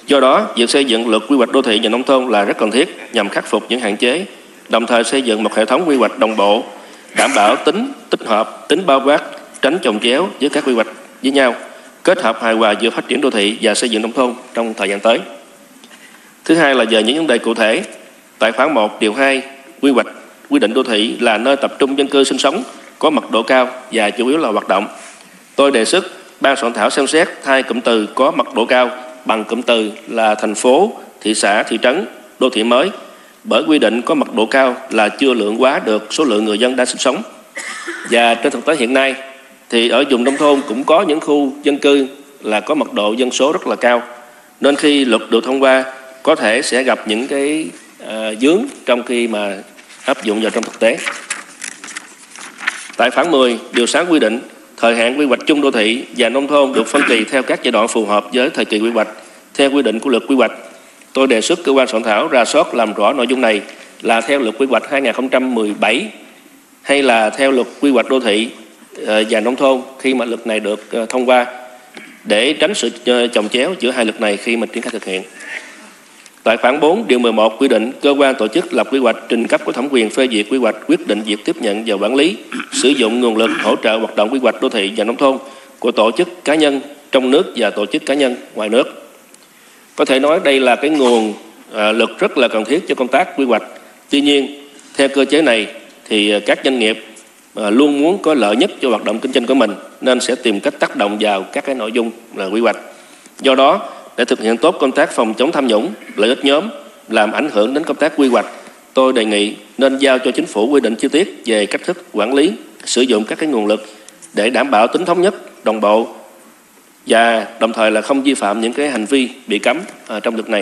Do đó, việc xây dựng luật quy hoạch đô thị và nông thôn là rất cần thiết nhằm khắc phục những hạn chế, đồng thời xây dựng một hệ thống quy hoạch đồng bộ, đảm bảo tính tích hợp, tính bao quát, tránh chồng chéo với các quy hoạch với nhau, kết hợp hài hòa giữa phát triển đô thị và xây dựng nông thôn trong thời gian tới. Thứ hai là về những vấn đề cụ thể. Tại khoản một điều hai quy hoạch quy định đô thị là nơi tập trung dân cư sinh sống có mật độ cao và chủ yếu là hoạt động. Tôi đề xuất ban soạn thảo xem xét thay cụm từ có mật độ cao bằng cụm từ là thành phố, thị xã, thị trấn, đô thị mới, bởi quy định có mật độ cao là chưa lượng hóa được số lượng người dân đang sinh sống. Và trên thực tế hiện nay thì ở vùng nông thôn cũng có những khu dân cư là có mật độ dân số rất là cao, nên khi luật được thông qua có thể sẽ gặp những cái uh, vướng trong khi mà áp dụng vào trong thực tế. Tại khoản mười điều sáu quy định thời hạn quy hoạch chung đô thị và nông thôn được phân kỳ theo các giai đoạn phù hợp với thời kỳ quy hoạch theo quy định của luật quy hoạch. Tôi đề xuất cơ quan soạn thảo rà soát làm rõ nội dung này là theo luật quy hoạch hai nghìn không trăm mười bảy hay là theo luật quy hoạch đô thị và nông thôn khi mà luật này được thông qua, để tránh sự chồng chéo giữa hai luật này khi mình triển khai thực hiện. Tại khoản bốn điều mười một quy định cơ quan tổ chức lập quy hoạch trình cấp có thẩm quyền phê duyệt quy hoạch quyết định việc tiếp nhận và quản lý sử dụng nguồn lực hỗ trợ hoạt động quy hoạch đô thị và nông thôn của tổ chức cá nhân trong nước và tổ chức cá nhân ngoài nước. Có thể nói đây là cái nguồn à, lực rất là cần thiết cho công tác quy hoạch. Tuy nhiên, theo cơ chế này thì các doanh nghiệp à, luôn muốn có lợi nhất cho hoạt động kinh doanh của mình nên sẽ tìm cách tác động vào các cái nội dung là quy hoạch. Do đó, để thực hiện tốt công tác phòng chống tham nhũng, lợi ích nhóm làm ảnh hưởng đến công tác quy hoạch, tôi đề nghị nên giao cho chính phủ quy định chi tiết về cách thức quản lý, sử dụng các cái nguồn lực để đảm bảo tính thống nhất, đồng bộ và đồng thời là không vi phạm những cái hành vi bị cấm ở trong luật này.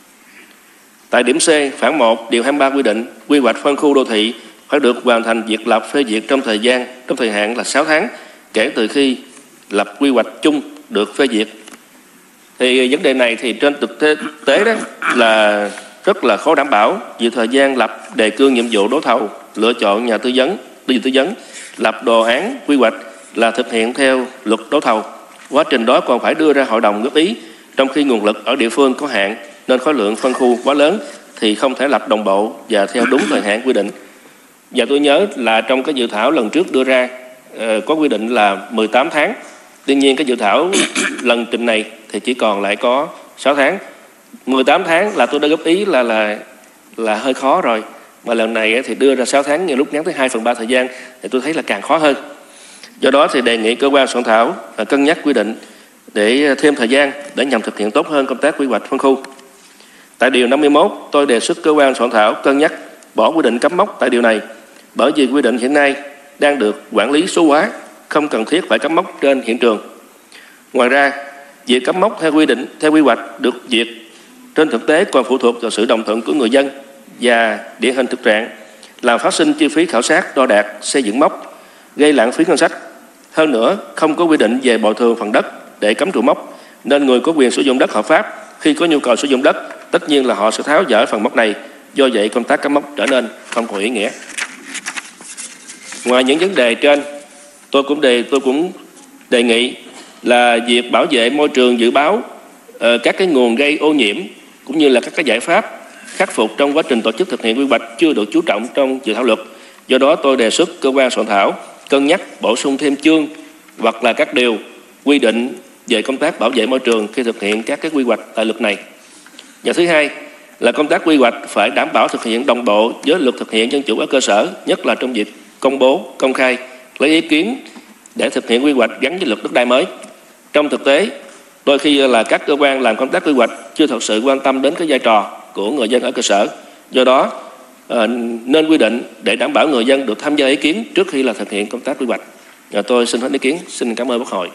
Tại điểm C, khoản một điều hai mươi ba quy định quy hoạch phân khu đô thị phải được hoàn thành việc lập phê duyệt trong thời gian trong thời hạn là sáu tháng kể từ khi lập quy hoạch chung được phê duyệt. Thì vấn đề này thì trên thực tế đó là rất là khó đảm bảo vì thời gian lập đề cương nhiệm vụ đấu thầu, lựa chọn nhà tư vấn, tư vấn, lập đồ án quy hoạch là thực hiện theo luật đấu thầu. Quá trình đó còn phải đưa ra hội đồng góp ý, trong khi nguồn lực ở địa phương có hạn nên khối lượng phân khu quá lớn thì không thể lập đồng bộ và theo đúng thời hạn quy định. Và tôi nhớ là trong cái dự thảo lần trước đưa ra uh, có quy định là mười tám tháng. Tuy nhiên cái dự thảo lần trình này thì chỉ còn lại có sáu tháng. mười tám tháng là tôi đã góp ý là là là hơi khó rồi. Mà lần này thì đưa ra sáu tháng nhiều lúc ngắn tới hai phần ba thời gian thì tôi thấy là càng khó hơn. Do đó thì đề nghị cơ quan soạn thảo cân nhắc quy định để thêm thời gian để nhằm thực hiện tốt hơn công tác quy hoạch phân khu. Tại điều năm mươi mốt, tôi đề xuất cơ quan soạn thảo cân nhắc bỏ quy định cắm mốc tại điều này, bởi vì quy định hiện nay đang được quản lý số hóa, không cần thiết phải cắm mốc trên hiện trường. Ngoài ra, việc cắm mốc theo quy định theo quy hoạch được duyệt trên thực tế còn phụ thuộc vào sự đồng thuận của người dân và điển hình thực trạng, làm phát sinh chi phí khảo sát, đo đạc, xây dựng mốc, gây lãng phí ngân sách. Hơn nữa, không có quy định về bồi thường phần đất để cắm trụ mốc, nên người có quyền sử dụng đất hợp pháp khi có nhu cầu sử dụng đất, tất nhiên là họ sẽ tháo dỡ phần mốc này. Do vậy, công tác cắm mốc trở nên không có ý nghĩa. Ngoài những vấn đề trên, tôi cũng đề tôi cũng đề nghị là việc bảo vệ môi trường dự báo uh, các cái nguồn gây ô nhiễm cũng như là các cái giải pháp khắc phục trong quá trình tổ chức thực hiện quy hoạch chưa được chú trọng trong dự thảo luật. Do đó, tôi đề xuất cơ quan soạn thảo cân nhắc bổ sung thêm chương hoặc là các điều quy định về công tác bảo vệ môi trường khi thực hiện các cái quy hoạch tại luật này. Và thứ hai là công tác quy hoạch phải đảm bảo thực hiện đồng bộ với luật thực hiện dân chủ ở cơ sở, nhất là trong việc công bố, công khai, lấy ý kiến để thực hiện quy hoạch gắn với luật đất đai mới. Trong thực tế, đôi khi là các cơ quan làm công tác quy hoạch chưa thật sự quan tâm đến cái vai trò của người dân ở cơ sở. Do đó, à, nên quy định để đảm bảo người dân được tham gia ý kiến trước khi là thực hiện công tác quy hoạch. Và tôi xin hết ý kiến. Xin cảm ơn Quốc hội.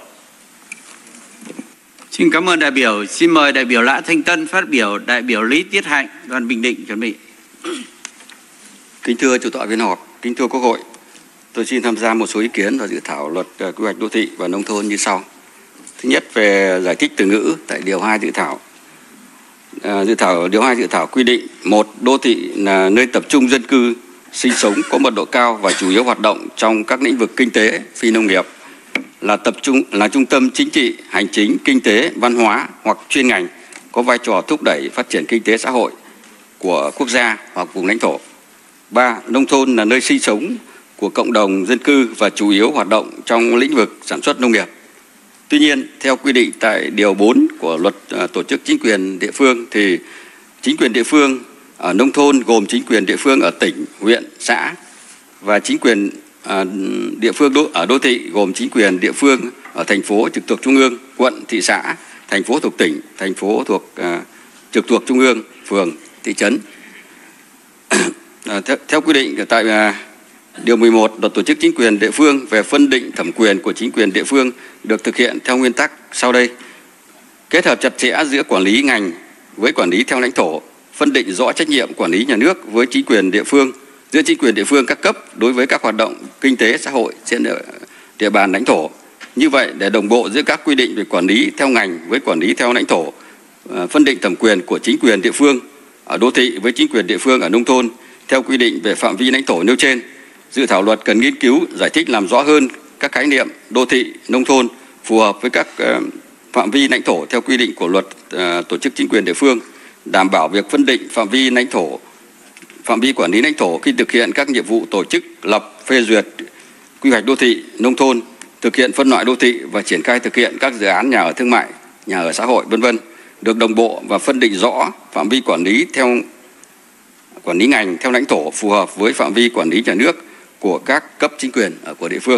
Xin cảm ơn đại biểu. Xin mời đại biểu Lã Thanh Tân phát biểu. Đại biểu Lý Tiết Hạnh, đoàn Bình Định chuẩn bị. Kính thưa chủ tọa phiên họp, kính thưa Quốc hội, tôi xin tham gia một số ý kiến vào dự thảo luật quy hoạch đô thị và nông thôn như sau. Thứ nhất, về giải thích từ ngữ tại điều hai dự thảo. À, dự thảo điều hai dự thảo quy định một, đô thị là nơi tập trung dân cư sinh sống có mật độ cao và chủ yếu hoạt động trong các lĩnh vực kinh tế, phi nông nghiệp, là tập trung là trung tâm chính trị, hành chính, kinh tế, văn hóa hoặc chuyên ngành có vai trò thúc đẩy phát triển kinh tế xã hội của quốc gia hoặc vùng lãnh thổ. Ba, nông thôn là nơi sinh sống của cộng đồng dân cư và chủ yếu hoạt động trong lĩnh vực sản xuất nông nghiệp. Tuy nhiên, theo quy định tại điều bốn của luật tổ chức chính quyền địa phương thì chính quyền địa phương ở nông thôn gồm chính quyền địa phương ở tỉnh, huyện, xã và chính quyền à, địa phương đô, ở đô thị gồm chính quyền địa phương ở thành phố trực thuộc trung ương, quận, thị xã, thành phố thuộc tỉnh, thành phố thuộc à, trực thuộc trung ương, phường, thị trấn. À, theo, theo quy định tại à, điều mười một luật tổ chức chính quyền địa phương về phân định thẩm quyền của chính quyền địa phương được thực hiện theo nguyên tắc sau đây: kết hợp chặt chẽ giữa quản lý ngành với quản lý theo lãnh thổ, phân định rõ trách nhiệm quản lý nhà nước với chính quyền địa phương, giữa chính quyền địa phương các cấp đối với các hoạt động kinh tế xã hội trên địa bàn lãnh thổ. Như vậy, để đồng bộ giữa các quy định về quản lý theo ngành với quản lý theo lãnh thổ, phân định thẩm quyền của chính quyền địa phương ở đô thị với chính quyền địa phương ở nông thôn theo quy định về phạm vi lãnh thổ nêu trên, dự thảo luật cần nghiên cứu giải thích làm rõ hơn các khái niệm đô thị, nông thôn phù hợp với các phạm vi lãnh thổ theo quy định của luật tổ chức chính quyền địa phương, đảm bảo việc phân định phạm vi lãnh thổ, phạm vi quản lý lãnh thổ khi thực hiện các nhiệm vụ tổ chức lập, phê duyệt quy hoạch đô thị, nông thôn, thực hiện phân loại đô thị và triển khai thực hiện các dự án nhà ở thương mại, nhà ở xã hội, vân vân được đồng bộ và phân định rõ phạm vi quản lý theo quản lý ngành theo lãnh thổ phù hợp với phạm vi quản lý nhà nước của các cấp chính quyền ở của địa phương.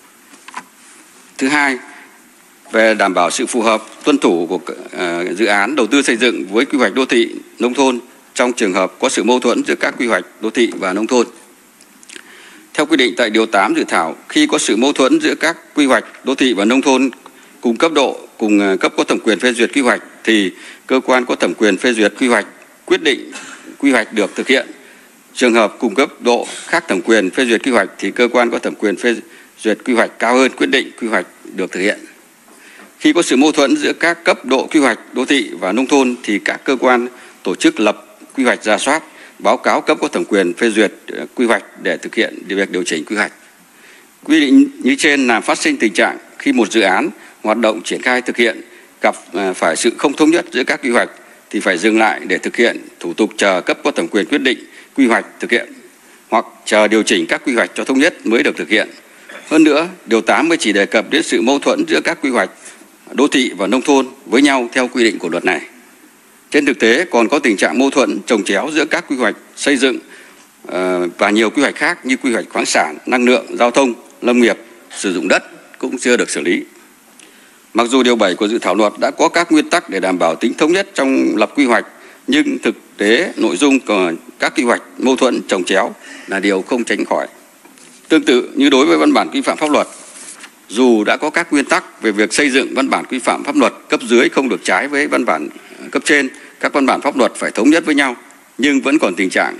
Thứ hai, về đảm bảo sự phù hợp tuân thủ của uh, dự án đầu tư xây dựng với quy hoạch đô thị, nông thôn trong trường hợp có sự mâu thuẫn giữa các quy hoạch đô thị và nông thôn. Theo quy định tại điều tám dự thảo, khi có sự mâu thuẫn giữa các quy hoạch đô thị và nông thôn cùng cấp độ, cùng cấp có thẩm quyền phê duyệt quy hoạch thì cơ quan có thẩm quyền phê duyệt quy hoạch quyết định quy hoạch được thực hiện. Trường hợp cùng cấp độ khác thẩm quyền phê duyệt quy hoạch thì cơ quan có thẩm quyền phê duyệt quy hoạch cao hơn quyết định quy hoạch được thực hiện. Khi có sự mâu thuẫn giữa các cấp độ quy hoạch đô thị và nông thôn thì các cơ quan tổ chức lập quy hoạch rà soát, báo cáo cấp có thẩm quyền phê duyệt quy hoạch để thực hiện việc điều chỉnh quy hoạch. Quy định như trên làm phát sinh tình trạng khi một dự án hoạt động triển khai thực hiện gặp phải sự không thống nhất giữa các quy hoạch thì phải dừng lại để thực hiện thủ tục chờ cấp có thẩm quyền quyết định quy hoạch thực hiện hoặc chờ điều chỉnh các quy hoạch cho thống nhất mới được thực hiện. Hơn nữa, điều tám mới chỉ đề cập đến sự mâu thuẫn giữa các quy hoạch đô thị và nông thôn với nhau theo quy định của luật này. Trên thực tế còn có tình trạng mâu thuẫn chồng chéo giữa các quy hoạch xây dựng uh, và nhiều quy hoạch khác như quy hoạch khoáng sản, năng lượng, giao thông, lâm nghiệp, sử dụng đất cũng chưa được xử lý. Mặc dù điều bảy của dự thảo luật đã có các nguyên tắc để đảm bảo tính thống nhất trong lập quy hoạch, nhưng thực tế nội dung của các quy hoạch mâu thuẫn chồng chéo là điều không tránh khỏi. Tương tự như đối với văn bản quy phạm pháp luật, dù đã có các nguyên tắc về việc xây dựng văn bản quy phạm pháp luật cấp dưới không được trái với văn bản cấp trên, các văn bản pháp luật phải thống nhất với nhau, nhưng vẫn còn tình trạng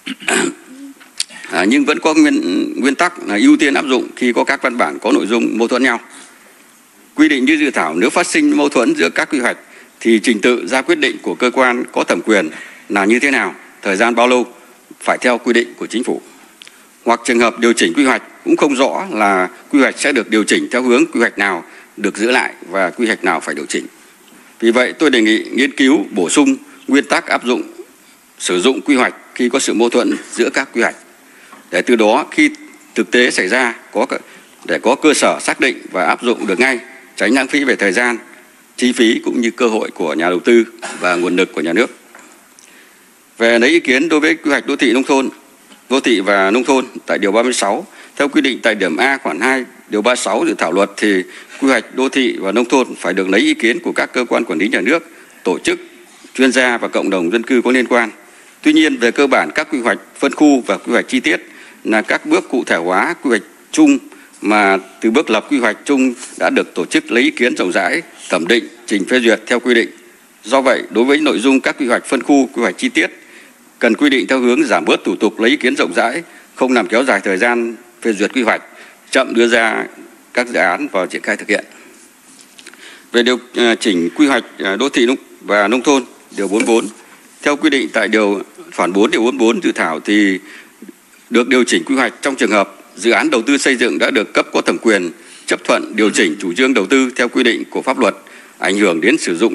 à, nhưng vẫn có nguyên nguyên tắc là ưu tiên áp dụng khi có các văn bản có nội dung mâu thuẫn nhau. Quy định như dự thảo nếu phát sinh mâu thuẫn giữa các quy hoạch thì trình tự ra quyết định của cơ quan có thẩm quyền là như thế nào, thời gian bao lâu, phải theo quy định của chính phủ. Hoặc trường hợp điều chỉnh quy hoạch cũng không rõ là quy hoạch sẽ được điều chỉnh theo hướng quy hoạch nào được giữ lại và quy hoạch nào phải điều chỉnh. Vì vậy tôi đề nghị nghiên cứu bổ sung nguyên tắc áp dụng sử dụng quy hoạch khi có sự mâu thuẫn giữa các quy hoạch, để từ đó khi thực tế xảy ra có để có cơ sở xác định và áp dụng được ngay, tránh lãng phí về thời gian, chi phí cũng như cơ hội của nhà đầu tư và nguồn lực của nhà nước. Về lấy ý kiến đối với quy hoạch đô thị nông thôn, đô thị và nông thôn tại điều ba mươi sáu, theo quy định tại điểm A khoản hai điều ba mươi sáu dự thảo luật thì quy hoạch đô thị và nông thôn phải được lấy ý kiến của các cơ quan quản lý nhà nước, tổ chức, chuyên gia và cộng đồng dân cư có liên quan. Tuy nhiên, về cơ bản các quy hoạch phân khu và quy hoạch chi tiết là các bước cụ thể hóa quy hoạch chung mà từ bước lập quy hoạch chung đã được tổ chức lấy ý kiến rộng rãi, thẩm định, trình phê duyệt theo quy định. Do vậy, đối với nội dung các quy hoạch phân khu, quy hoạch chi tiết cần quy định theo hướng giảm bớt thủ tục lấy ý kiến rộng rãi, không làm kéo dài thời gian phê duyệt quy hoạch, chậm đưa ra các dự án vào triển khai thực hiện. Về điều chỉnh quy hoạch đô thị và nông thôn, điều bốn mươi bốn, theo quy định tại điều khoản bốn điều bốn mươi bốn dự thảo thì được điều chỉnh quy hoạch trong trường hợp dự án đầu tư xây dựng đã được cấp có thẩm quyền chấp thuận điều chỉnh chủ trương đầu tư theo quy định của pháp luật, ảnh hưởng đến sử dụng đất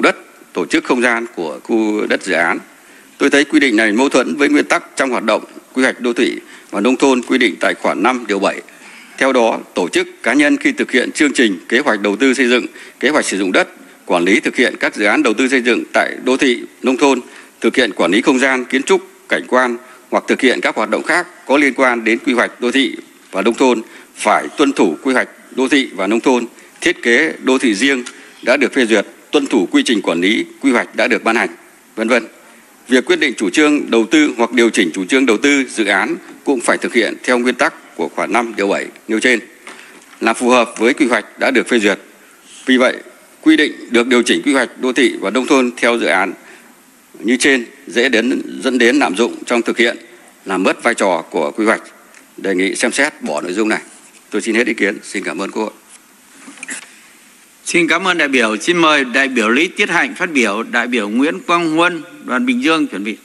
tổ chức không gian của khu đất dự án. Tôi thấy quy định này mâu thuẫn với nguyên tắc trong hoạt động quy hoạch đô thị và nông thôn quy định tại khoản năm điều bảy. Theo đó, tổ chức cá nhân khi thực hiện chương trình, kế hoạch đầu tư xây dựng, kế hoạch sử dụng đất, quản lý thực hiện các dự án đầu tư xây dựng tại đô thị, nông thôn, thực hiện quản lý không gian, kiến trúc, cảnh quan hoặc thực hiện các hoạt động khác có liên quan đến quy hoạch đô thị và nông thôn phải tuân thủ quy hoạch đô thị và nông thôn, thiết kế đô thị riêng đã được phê duyệt, tuân thủ quy trình quản lý quy hoạch đã được ban hành, vân vân. Việc quyết định chủ trương đầu tư hoặc điều chỉnh chủ trương đầu tư dự án cũng phải thực hiện theo nguyên tắc của khoản năm điều bảy nêu trên, là phù hợp với quy hoạch đã được phê duyệt. Vì vậy, quy định được điều chỉnh quy hoạch đô thị và nông thôn theo dự án như trên dễ đến dẫn đến lạm dụng trong thực hiện, làm mất vai trò của quy hoạch. Đề nghị xem xét bỏ nội dung này. Tôi xin hết ý kiến. Xin cảm ơn Quốc hội. Xin cảm ơn đại biểu. Xin mời đại biểu Lý Tiết Hạnh phát biểu. Đại biểu Nguyễn Quang Huân, đoàn Bình Dương chuẩn bị.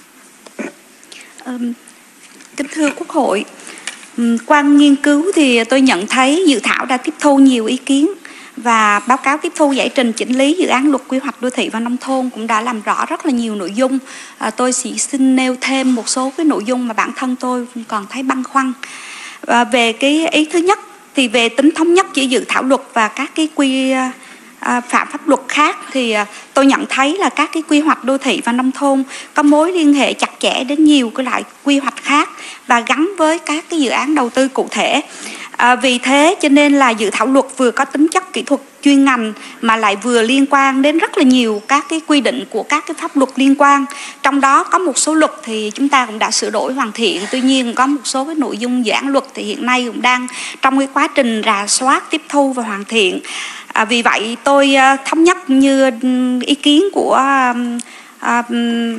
Um, kính thưa Quốc hội, um, qua nghiên cứu thì tôi nhận thấy dự thảo đã tiếp thu nhiều ý kiến và báo cáo tiếp thu giải trình chỉnh lý dự án luật quy hoạch đô thị và nông thôn cũng đã làm rõ rất là nhiều nội dung. À, tôi chỉ xin nêu thêm một số cái nội dung mà bản thân tôi còn thấy băn khoăn. À, về cái ý thứ nhất thì về tính thống nhất giữa dự thảo luật và các cái quy à, phạm pháp luật khác thì à, tôi nhận thấy là các cái quy hoạch đô thị và nông thôn có mối liên hệ chặt chẽ đến nhiều cái loại quy hoạch khác và gắn với các cái dự án đầu tư cụ thể. À, vì thế cho nên là dự thảo luật vừa có tính chất kỹ thuật chuyên ngành mà lại vừa liên quan đến rất là nhiều các cái quy định của các cái pháp luật liên quan. Trong đó có một số luật thì chúng ta cũng đã sửa đổi hoàn thiện, tuy nhiên có một số cái nội dung dự án luật thì hiện nay cũng đang trong cái quá trình rà soát, tiếp thu và hoàn thiện. À, vì vậy tôi uh, thống nhất như ý kiến của uh, uh,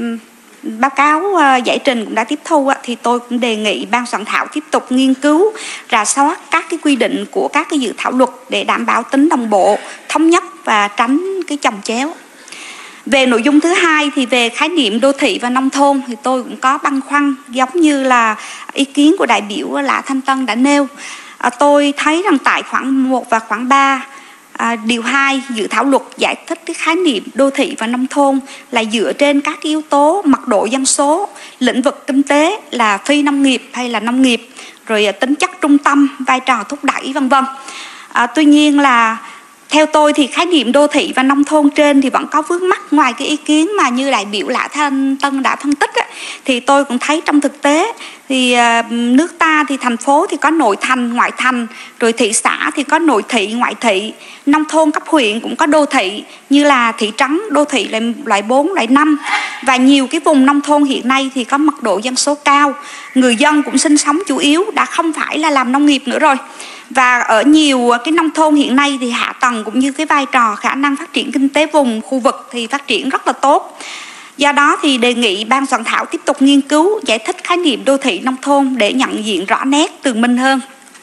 báo cáo uh, giải trình cũng đã tiếp thu, uh, thì tôi cũng đề nghị ban soạn thảo tiếp tục nghiên cứu, rà soát các cái quy định của các cái dự thảo luật để đảm bảo tính đồng bộ, thống nhất và tránh cái chồng chéo. Về nội dung thứ hai thì về khái niệm đô thị và nông thôn thì tôi cũng có băn khoăn giống như là ý kiến của đại biểu Lã Thanh Tân đã nêu. À, tôi thấy rằng tại khoản một và khoản ba À, điều hai dự thảo luật giải thích cái khái niệm đô thị và nông thôn là dựa trên các yếu tố mật độ dân số, lĩnh vực kinh tế là phi nông nghiệp hay là nông nghiệp, rồi tính chất trung tâm, vai trò thúc đẩy vân vân. À, tuy nhiên là theo tôi thì khái niệm đô thị và nông thôn trên thì vẫn có vướng mắc. Ngoài cái ý kiến mà như đại biểu Lã Thanh Tân đã phân tích á, thì tôi cũng thấy trong thực tế thì uh, nước ta thì thành phố thì có nội thành, ngoại thành, rồi thị xã thì có nội thị, ngoại thị, nông thôn cấp huyện cũng có đô thị như là thị trấn, đô thị loại, loại bốn, loại năm, và nhiều cái vùng nông thôn hiện nay thì có mật độ dân số cao, người dân cũng sinh sống chủ yếu đã không phải là làm nông nghiệp nữa rồi. Và ở nhiều cái nông thôn hiện nay thì hạ tầng cũng như cái vai trò khả năng phát triển kinh tế vùng, khu vực thì phát triển rất là tốt. Do đó thì đề nghị ban soạn thảo tiếp tục nghiên cứu, giải thích khái niệm đô thị nông thôn để nhận diện rõ nét, tường minh hơn.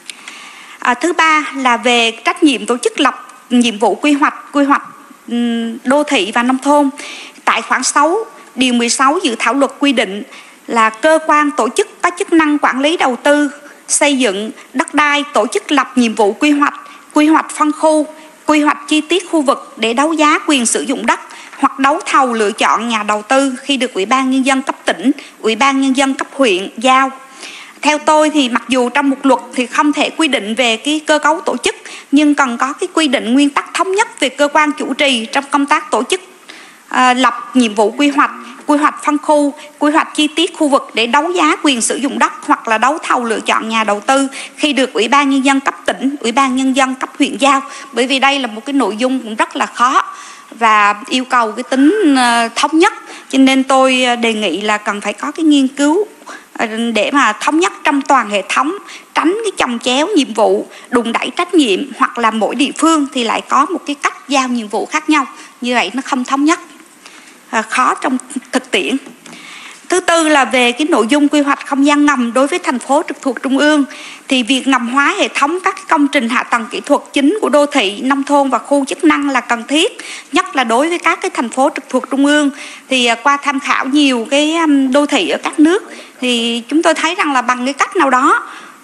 À, thứ ba là về trách nhiệm tổ chức lập nhiệm vụ quy hoạch, quy hoạch um, đô thị và nông thôn. Tại khoản sáu, điều mười sáu dự thảo luật quy định là cơ quan tổ chức có chức năng quản lý đầu tư, xây dựng, đất đai, tổ chức lập nhiệm vụ quy hoạch, quy hoạch phân khu, quy hoạch chi tiết khu vực để đấu giá quyền sử dụng đất hoặc đấu thầu lựa chọn nhà đầu tư khi được Ủy ban Nhân dân cấp tỉnh, Ủy ban Nhân dân cấp huyện giao. Theo tôi thì mặc dù trong một luật thì không thể quy định về cái cơ cấu tổ chức, nhưng cần có cái quy định nguyên tắc thống nhất về cơ quan chủ trì trong công tác tổ chức, à, lập nhiệm vụ quy hoạch, quy hoạch phân khu, quy hoạch chi tiết khu vực để đấu giá quyền sử dụng đất hoặc là đấu thầu lựa chọn nhà đầu tư khi được Ủy ban Nhân dân cấp tỉnh, Ủy ban Nhân dân cấp huyện giao. Bởi vì đây là một cái nội dung cũng rất là khó và yêu cầu cái tính thống nhất, cho nên tôi đề nghị là cần phải có cái nghiên cứu để mà thống nhất trong toàn hệ thống, tránh cái chồng chéo nhiệm vụ, đùn đẩy trách nhiệm, hoặc là mỗi địa phương thì lại có một cái cách giao nhiệm vụ khác nhau, như vậy nó không thống nhất, khó trong thực tiễn. Thứ tư là về cái nội dung quy hoạch không gian ngầm đối với thành phố trực thuộc trung ương, thì việc ngầm hóa hệ thống các công trình hạ tầng kỹ thuật chính của đô thị, nông thôn và khu chức năng là cần thiết, nhất là đối với các cái thành phố trực thuộc trung ương. Thì qua tham khảo nhiều cái đô thị ở các nước thì chúng tôi thấy rằng là bằng cái cách nào đó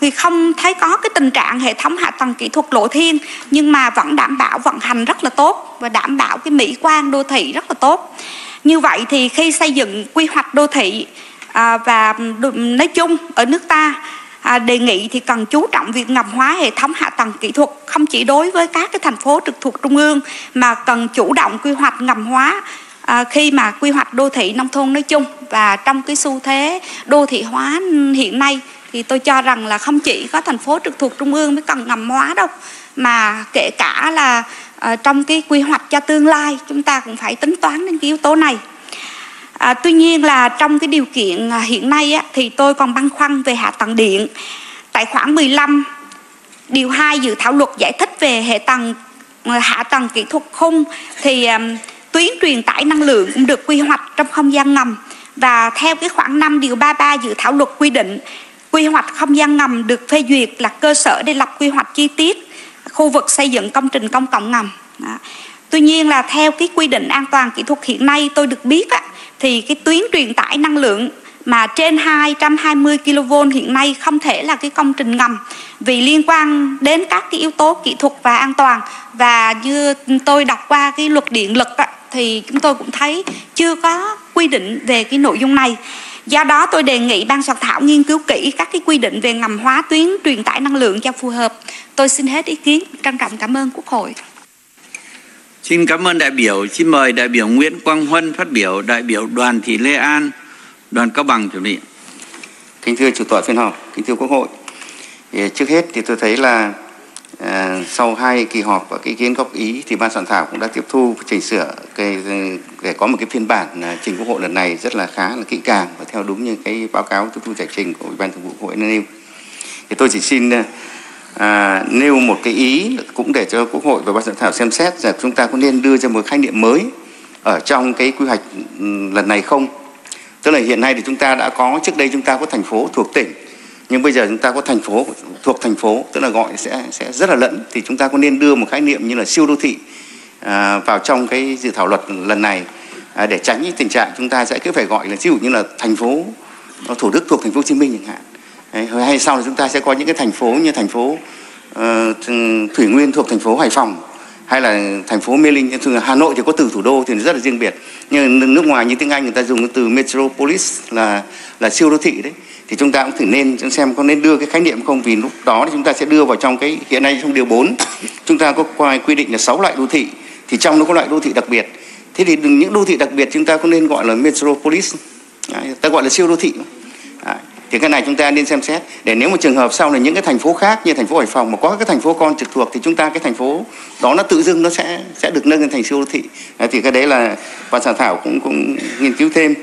thì không thấy có cái tình trạng hệ thống hạ tầng kỹ thuật lộ thiên, nhưng mà vẫn đảm bảo vận hành rất là tốt và đảm bảo cái mỹ quan đô thị rất là tốt. Như vậy thì khi xây dựng quy hoạch đô thị à, và nói chung ở nước ta, à, đề nghị thì cần chú trọng việc ngầm hóa hệ thống hạ tầng kỹ thuật, không chỉ đối với các cái thành phố trực thuộc trung ương, mà cần chủ động quy hoạch ngầm hóa à, khi mà quy hoạch đô thị nông thôn nói chung. Và trong cái xu thế đô thị hóa hiện nay thì tôi cho rằng là không chỉ có thành phố trực thuộc trung ương mới cần ngầm hóa đâu, mà kể cả là à, trong cái quy hoạch cho tương lai chúng ta cũng phải tính toán đến cái yếu tố này. À, tuy nhiên là trong cái điều kiện à, hiện nay á, thì tôi còn băn khoăn về hạ tầng điện. Tại khoản mười lăm điều hai dự thảo luật giải thích về hệ tầng hạ tầng kỹ thuật khung thì à, tuyến truyền tải năng lượng cũng được quy hoạch trong không gian ngầm, và theo cái khoản năm điều ba mươi ba dự thảo luật quy định quy hoạch không gian ngầm được phê duyệt là cơ sở để lập quy hoạch chi tiết khu vực xây dựng công trình công cộng ngầm. Đó. Tuy nhiên là theo cái quy định an toàn kỹ thuật hiện nay tôi được biết á, thì cái tuyến truyền tải năng lượng mà trên hai trăm hai mươi ki lô vôn hiện nay không thể là cái công trình ngầm vì liên quan đến các cái yếu tố kỹ thuật và an toàn. Và như tôi đọc qua cái luật điện lực á, thì chúng tôi cũng thấy chưa có quy định về cái nội dung này. Do đó tôi đề nghị ban soạn thảo nghiên cứu kỹ các cái quy định về ngầm hóa tuyến truyền tải năng lượng cho phù hợp. Tôi xin hết ý kiến, trân trọng cảm ơn Quốc hội. Xin cảm ơn đại biểu. Xin mời đại biểu Nguyễn Quang Huân phát biểu. Đại biểu Đoàn Thị Lê An, đoàn Cao Bằng chủ nhiệm. Kính thưa chủ tọa phiên họp, kính thưa Quốc hội. Thì trước hết thì tôi thấy là à, sau hai kỳ họp và cái ý kiến góp ý thì ban soạn thảo cũng đã tiếp thu chỉnh sửa cái, để có một cái phiên bản à, trình Quốc hội lần này rất là khá là kỹ càng và theo đúng như cái báo cáo tiếp thu giải trình của Ủy ban Thường vụ Quốc hội nêu. Thì tôi chỉ xin à, nêu một cái ý cũng để cho Quốc hội và ban soạn thảo xem xét rằng chúng ta có nên đưa ra một khái niệm mới ở trong cái quy hoạch lần này không. Tức là hiện nay thì chúng ta đã có, trước đây chúng ta có thành phố thuộc tỉnh, nhưng bây giờ chúng ta có thành phố thuộc thành phố, tức là gọi sẽ sẽ rất là lẫn. Thì chúng ta có nên đưa một khái niệm như là siêu đô thị à, vào trong cái dự thảo luật lần này à, để tránh những tình trạng chúng ta sẽ cứ phải gọi là ví dụ như là thành phố Thủ Đức thuộc thành phố Hồ Chí Minh chẳng hạn. Đấy, hay sau là chúng ta sẽ có những cái thành phố như thành phố uh, Thủy Nguyên thuộc thành phố Hải Phòng, hay là thành phố Mê Linh. Hà Nội thì có từ thủ đô thì nó rất là riêng biệt, nhưng nước ngoài như tiếng Anh người ta dùng cái từ metropolis là là siêu đô thị đấy. Thì chúng ta cũng thử nên xem có nên đưa cái khái niệm không, vì lúc đó thì chúng ta sẽ đưa vào trong cái hiện nay trong điều bốn chúng ta có quy định là sáu loại đô thị, thì trong nó có loại đô thị đặc biệt. Thế thì những đô thị đặc biệt chúng ta có nên gọi là metropolis, đấy, ta gọi là siêu đô thị. Đấy. Thì cái này chúng ta nên xem xét để nếu một trường hợp sau này những cái thành phố khác như thành phố Hải Phòng mà có cái thành phố con trực thuộc thì chúng ta cái thành phố đó nó tự dưng nó sẽ sẽ được nâng lên thành siêu đô thị. Đấy, thì cái đấy là ban soạn thảo cũng cũng nghiên cứu thêm.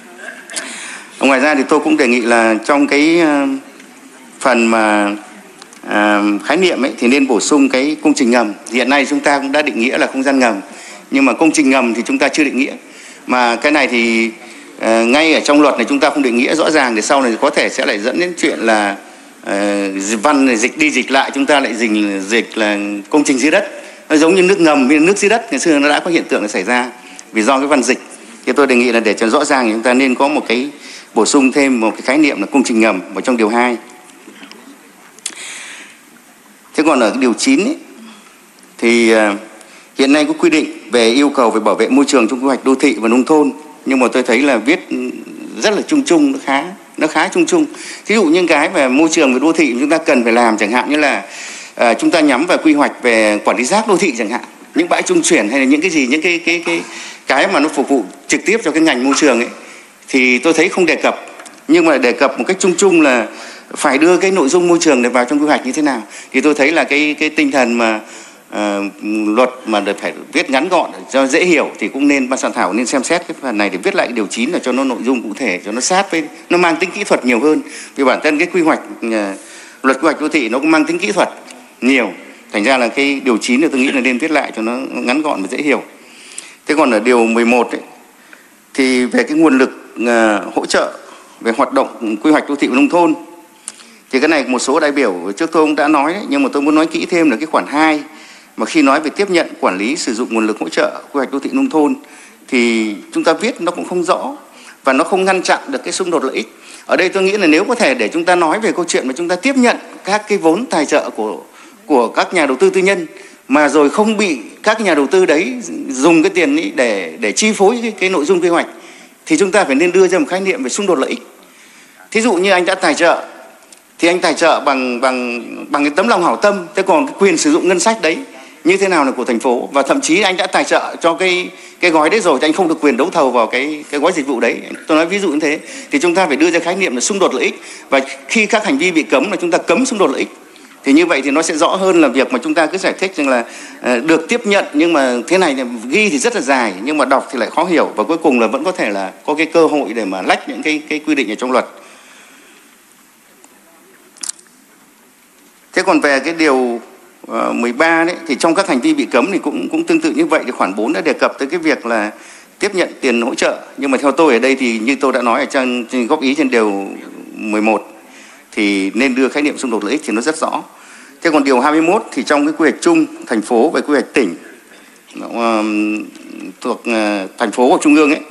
Ngoài ra thì tôi cũng đề nghị là trong cái uh, phần mà uh, khái niệm ấy thì nên bổ sung cái công trình ngầm. Hiện nay chúng ta cũng đã định nghĩa là không gian ngầm, nhưng mà công trình ngầm thì chúng ta chưa định nghĩa. Mà cái này thì uh, ngay ở trong luật này chúng ta không định nghĩa rõ ràng, để sau này có thể sẽ lại dẫn đến chuyện là uh, văn này dịch đi dịch lại, chúng ta lại dịch dịch là công trình dưới đất. Nó giống như nước ngầm với nước dưới đất, ngày xưa nó đã có hiện tượng này xảy ra vì do cái văn dịch. Thì tôi đề nghị là để cho rõ ràng thì chúng ta nên có một cái bổ sung thêm một cái khái niệm là công trình ngầm vào trong điều hai. Thế còn ở điều chín ấy, thì uh, hiện nay có quy định về yêu cầu về bảo vệ môi trường trong quy hoạch đô thị và nông thôn, nhưng mà tôi thấy là viết rất là chung chung, nó khá nó khá chung chung. Ví dụ những cái về môi trường và đô thị chúng ta cần phải làm, chẳng hạn như là uh, chúng ta nhắm vào quy hoạch về quản lý rác đô thị chẳng hạn, những bãi trung chuyển hay là những cái gì, những cái cái cái cái mà nó phục vụ trực tiếp cho cái ngành môi trường ấy, thì tôi thấy không đề cập, nhưng mà đề cập một cách chung chung là phải đưa cái nội dung môi trường này vào trong quy hoạch như thế nào. Thì tôi thấy là cái cái tinh thần mà uh, luật mà được phải viết ngắn gọn cho dễ hiểu thì cũng nên ban soạn thảo nên xem xét cái phần này để viết lại điều chín là cho nó nội dung cụ thể, cho nó sát với, nó mang tính kỹ thuật nhiều hơn. Vì bản thân cái quy hoạch uh, luật quy hoạch đô thị nó cũng mang tính kỹ thuật nhiều, thành ra là cái điều chín thì tôi nghĩ là nên viết lại cho nó ngắn gọn và dễ hiểu. Thế còn ở điều mười một ấy, thì về cái nguồn lực uh, hỗ trợ về hoạt động quy hoạch đô thị và nông thôn, thì cái này một số đại biểu trước tôi cũng đã nói đấy, nhưng mà tôi muốn nói kỹ thêm là cái khoản hai mà khi nói về tiếp nhận, quản lý, sử dụng nguồn lực hỗ trợ quy hoạch đô thị nông thôn thì chúng ta viết nó cũng không rõ và nó không ngăn chặn được cái xung đột lợi ích. Ở đây tôi nghĩ là nếu có thể để chúng ta nói về câu chuyện mà chúng ta tiếp nhận các cái vốn tài trợ của của các nhà đầu tư tư nhân, mà rồi không bị các nhà đầu tư đấy dùng cái tiền ấy để để chi phối cái, cái nội dung quy hoạch, thì chúng ta phải nên đưa ra một khái niệm về xung đột lợi ích. Thí dụ như anh đã tài trợ thì anh tài trợ bằng bằng bằng cái tấm lòng hảo tâm, thế còn cái quyền sử dụng ngân sách đấy như thế nào là của thành phố, và thậm chí anh đã tài trợ cho cái cái gói đấy rồi thì anh không được quyền đấu thầu vào cái cái gói dịch vụ đấy. Tôi nói ví dụ như thế, thì chúng ta phải đưa ra khái niệm là xung đột lợi ích, và khi các hành vi bị cấm là chúng ta cấm xung đột lợi ích. Thì như vậy thì nó sẽ rõ hơn là việc mà chúng ta cứ giải thích rằng là uh, được tiếp nhận, nhưng mà thế này thì ghi thì rất là dài nhưng mà đọc thì lại khó hiểu, và cuối cùng là vẫn có thể là có cái cơ hội để mà lách những cái cái quy định ở trong luật. Thế còn về cái điều uh, mười ba đấy, thì trong các hành vi bị cấm thì cũng cũng tương tự như vậy. Thì khoản bốn đã đề cập tới cái việc là tiếp nhận tiền hỗ trợ, nhưng mà theo tôi ở đây thì như tôi đã nói ở trên, trên góp ý trên điều mười một thì nên đưa khái niệm xung đột lợi ích thì nó rất rõ. Thế còn điều hai mươi mốt thì trong cái quy hoạch chung thành phố và quy hoạch tỉnh uh, thuộc uh, thành phố và trung ương ấy,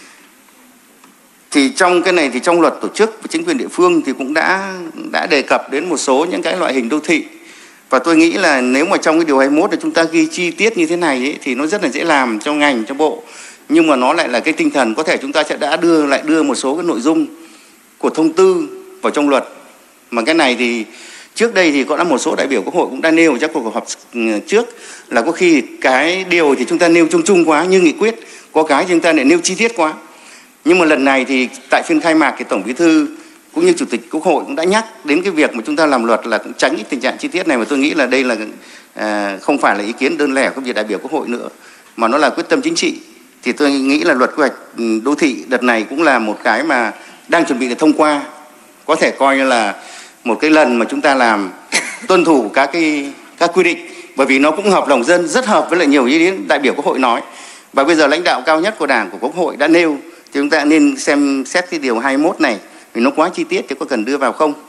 thì trong cái này thì trong luật tổ chức và chính quyền địa phương thì cũng đã đã đề cập đến một số những cái loại hình đô thị. Và tôi nghĩ là nếu mà trong cái điều hai mươi mốt thì chúng ta ghi chi tiết như thế này ấy, thì nó rất là dễ làm cho ngành, cho bộ. Nhưng mà nó lại là cái tinh thần, có thể chúng ta sẽ đã đưa lại đưa một số cái nội dung của thông tư vào trong luật. Mà cái này thì trước đây thì có đã một số đại biểu Quốc hội cũng đã nêu trong cuộc họp trước là có khi cái điều thì chúng ta nêu chung chung quá như nghị quyết, có cái chúng ta lại nêu chi tiết quá. Nhưng mà lần này thì tại phiên khai mạc thì Tổng Bí thư cũng như Chủ tịch Quốc hội cũng đã nhắc đến cái việc mà chúng ta làm luật là cũng tránh cái tình trạng chi tiết này, mà tôi nghĩ là đây là à, không phải là ý kiến đơn lẻ của vị đại biểu Quốc hội nữa, mà nó là quyết tâm chính trị. Thì tôi nghĩ là luật quy hoạch đô thị đợt này cũng là một cái mà đang chuẩn bị để thông qua, có thể coi như là một cái lần mà chúng ta làm tuân thủ các cái các quy định, bởi vì nó cũng hợp lòng dân, rất hợp với lại nhiều ý kiến đại biểu Quốc hội nói. Và bây giờ lãnh đạo cao nhất của Đảng, của Quốc hội đã nêu, thì chúng ta nên xem xét cái điều hai mươi mốt này, vì nó quá chi tiết thì có cần đưa vào không.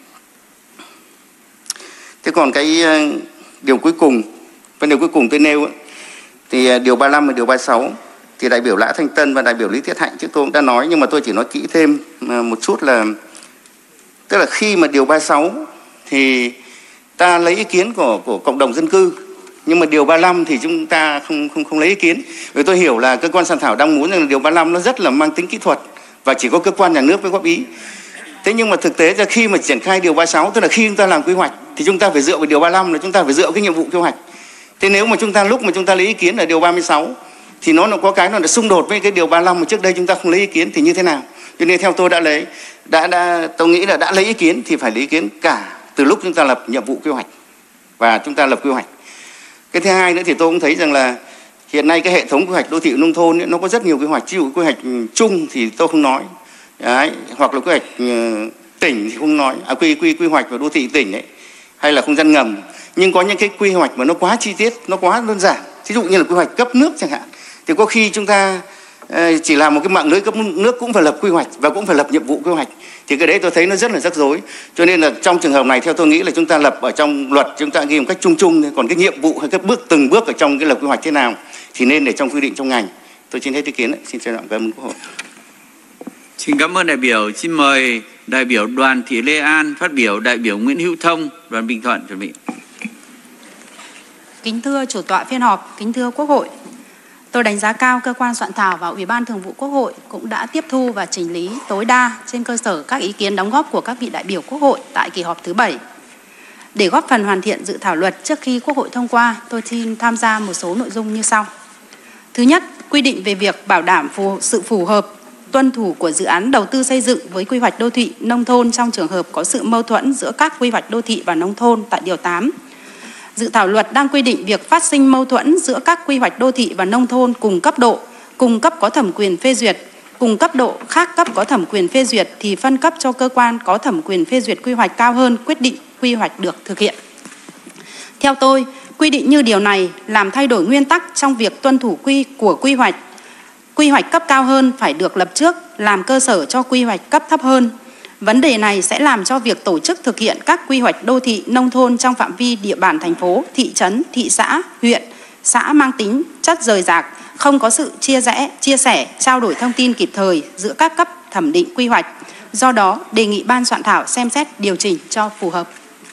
Thế còn cái điều cuối cùng, cái điều cuối cùng tôi nêu thì điều ba mươi lăm và điều ba mươi sáu thì đại biểu Lã Thanh Tân và đại biểu Lý Thiết Hạnh trước tôi cũng đã nói, nhưng mà tôi chỉ nói kỹ thêm một chút là tức là khi mà điều ba mươi sáu thì ta lấy ý kiến của của cộng đồng dân cư, nhưng mà điều ba mươi lăm thì chúng ta không không không lấy ý kiến. Vì tôi hiểu là cơ quan soạn thảo đang muốn rằng là điều ba mươi lăm nó rất là mang tính kỹ thuật và chỉ có cơ quan nhà nước mới góp ý. Thế nhưng mà thực tế là khi mà triển khai điều ba mươi sáu, tức là khi chúng ta làm quy hoạch thì chúng ta phải dựa vào điều ba mươi lăm, là chúng ta phải dựa vào cái nhiệm vụ quy hoạch. Thế nếu mà chúng ta lúc mà chúng ta lấy ý kiến ở điều ba mươi sáu thì nó có cái nó là xung đột với cái điều ba mươi lăm mà trước đây chúng ta không lấy ý kiến thì như thế nào? Cho nên theo tôi đã lấy đã đã tôi nghĩ là đã lấy ý kiến thì phải lấy ý kiến cả từ lúc chúng ta lập nhiệm vụ quy hoạch và chúng ta lập quy hoạch. Cái thứ hai nữa thì tôi cũng thấy rằng là hiện nay cái hệ thống quy hoạch đô thị nông thôn ấy, nó có rất nhiều quy hoạch. Ví dụ quy hoạch chung thì tôi không nói. Đấy, hoặc là quy hoạch uh, tỉnh thì không nói, à, quy quy quy hoạch và đô thị tỉnh ấy, hay là không gian ngầm. Nhưng có những cái quy hoạch mà nó quá chi tiết, nó quá đơn giản. Ví dụ như là quy hoạch cấp nước chẳng hạn, thì có khi chúng ta uh, chỉ làm một cái mạng lưới cấp nước cũng phải lập quy hoạch và cũng phải lập nhiệm vụ quy hoạch. Thì cái đấy tôi thấy nó rất là rắc rối. Cho nên là trong trường hợp này theo tôi nghĩ là chúng ta lập ở trong luật, chúng ta ghi một cách chung chung thôi. Còn cái nhiệm vụ hay các bước từng bước ở trong cái lập quy hoạch thế nào thì nên để trong quy định trong ngành. Tôi xin hết ý kiến đấy. Xin trân trọng cảm ơn Quốc hội. Xin cảm ơn đại biểu. Xin mời đại biểu Đoàn Thị Lê An phát biểu. Đại biểu Nguyễn Hữu Thông, đoàn Bình Thuận chuẩn bị. Kính thưa chủ tọa phiên họp, kính thưa Quốc hội. Tôi đánh giá cao cơ quan soạn thảo và Ủy ban Thường vụ Quốc hội cũng đã tiếp thu và chỉnh lý tối đa trên cơ sở các ý kiến đóng góp của các vị đại biểu Quốc hội tại kỳ họp thứ bảy. Để góp phần hoàn thiện dự thảo luật trước khi Quốc hội thông qua, tôi xin tham gia một số nội dung như sau. Thứ nhất, quy định về việc bảo đảm phù, sự phù hợp, tuân thủ của dự án đầu tư xây dựng với quy hoạch đô thị nông thôn trong trường hợp có sự mâu thuẫn giữa các quy hoạch đô thị và nông thôn tại điều tám. Dự thảo luật đang quy định việc phát sinh mâu thuẫn giữa các quy hoạch đô thị và nông thôn cùng cấp độ, cùng cấp có thẩm quyền phê duyệt, cùng cấp độ khác cấp có thẩm quyền phê duyệt thì phân cấp cho cơ quan có thẩm quyền phê duyệt quy hoạch cao hơn quyết định quy hoạch được thực hiện. Theo tôi, quy định như điều này làm thay đổi nguyên tắc trong việc tuân thủ quy của quy hoạch. Quy hoạch cấp cao hơn phải được lập trước, làm cơ sở cho quy hoạch cấp thấp hơn. Vấn đề này sẽ làm cho việc tổ chức thực hiện các quy hoạch đô thị nông thôn trong phạm vi địa bàn thành phố, thị trấn, thị xã, huyện, xã mang tính chất rời rạc, không có sự chia rẽ, chia sẻ, trao đổi thông tin kịp thời giữa các cấp thẩm định quy hoạch. Do đó, đề nghị ban soạn thảo xem xét điều chỉnh cho phù hợp.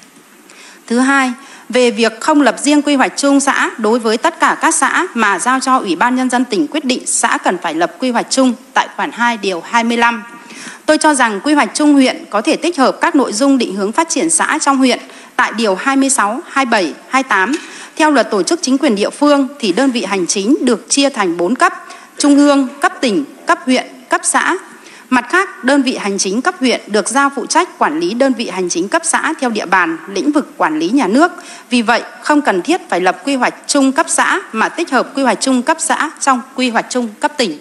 Thứ hai, về việc không lập riêng quy hoạch chung xã đối với tất cả các xã mà giao cho Ủy ban Nhân dân tỉnh quyết định xã cần phải lập quy hoạch chung tại khoản hai điều hai mươi lăm. Tôi cho rằng quy hoạch chung huyện có thể tích hợp các nội dung định hướng phát triển xã trong huyện tại điều hai mươi sáu, hai mươi bảy, hai mươi tám. Theo luật tổ chức chính quyền địa phương thì đơn vị hành chính được chia thành bốn cấp: trung ương, cấp tỉnh, cấp huyện, cấp xã. Mặt khác, đơn vị hành chính cấp huyện được giao phụ trách quản lý đơn vị hành chính cấp xã theo địa bàn, lĩnh vực quản lý nhà nước. Vì vậy, không cần thiết phải lập quy hoạch chung cấp xã mà tích hợp quy hoạch chung cấp xã trong quy hoạch chung cấp tỉnh.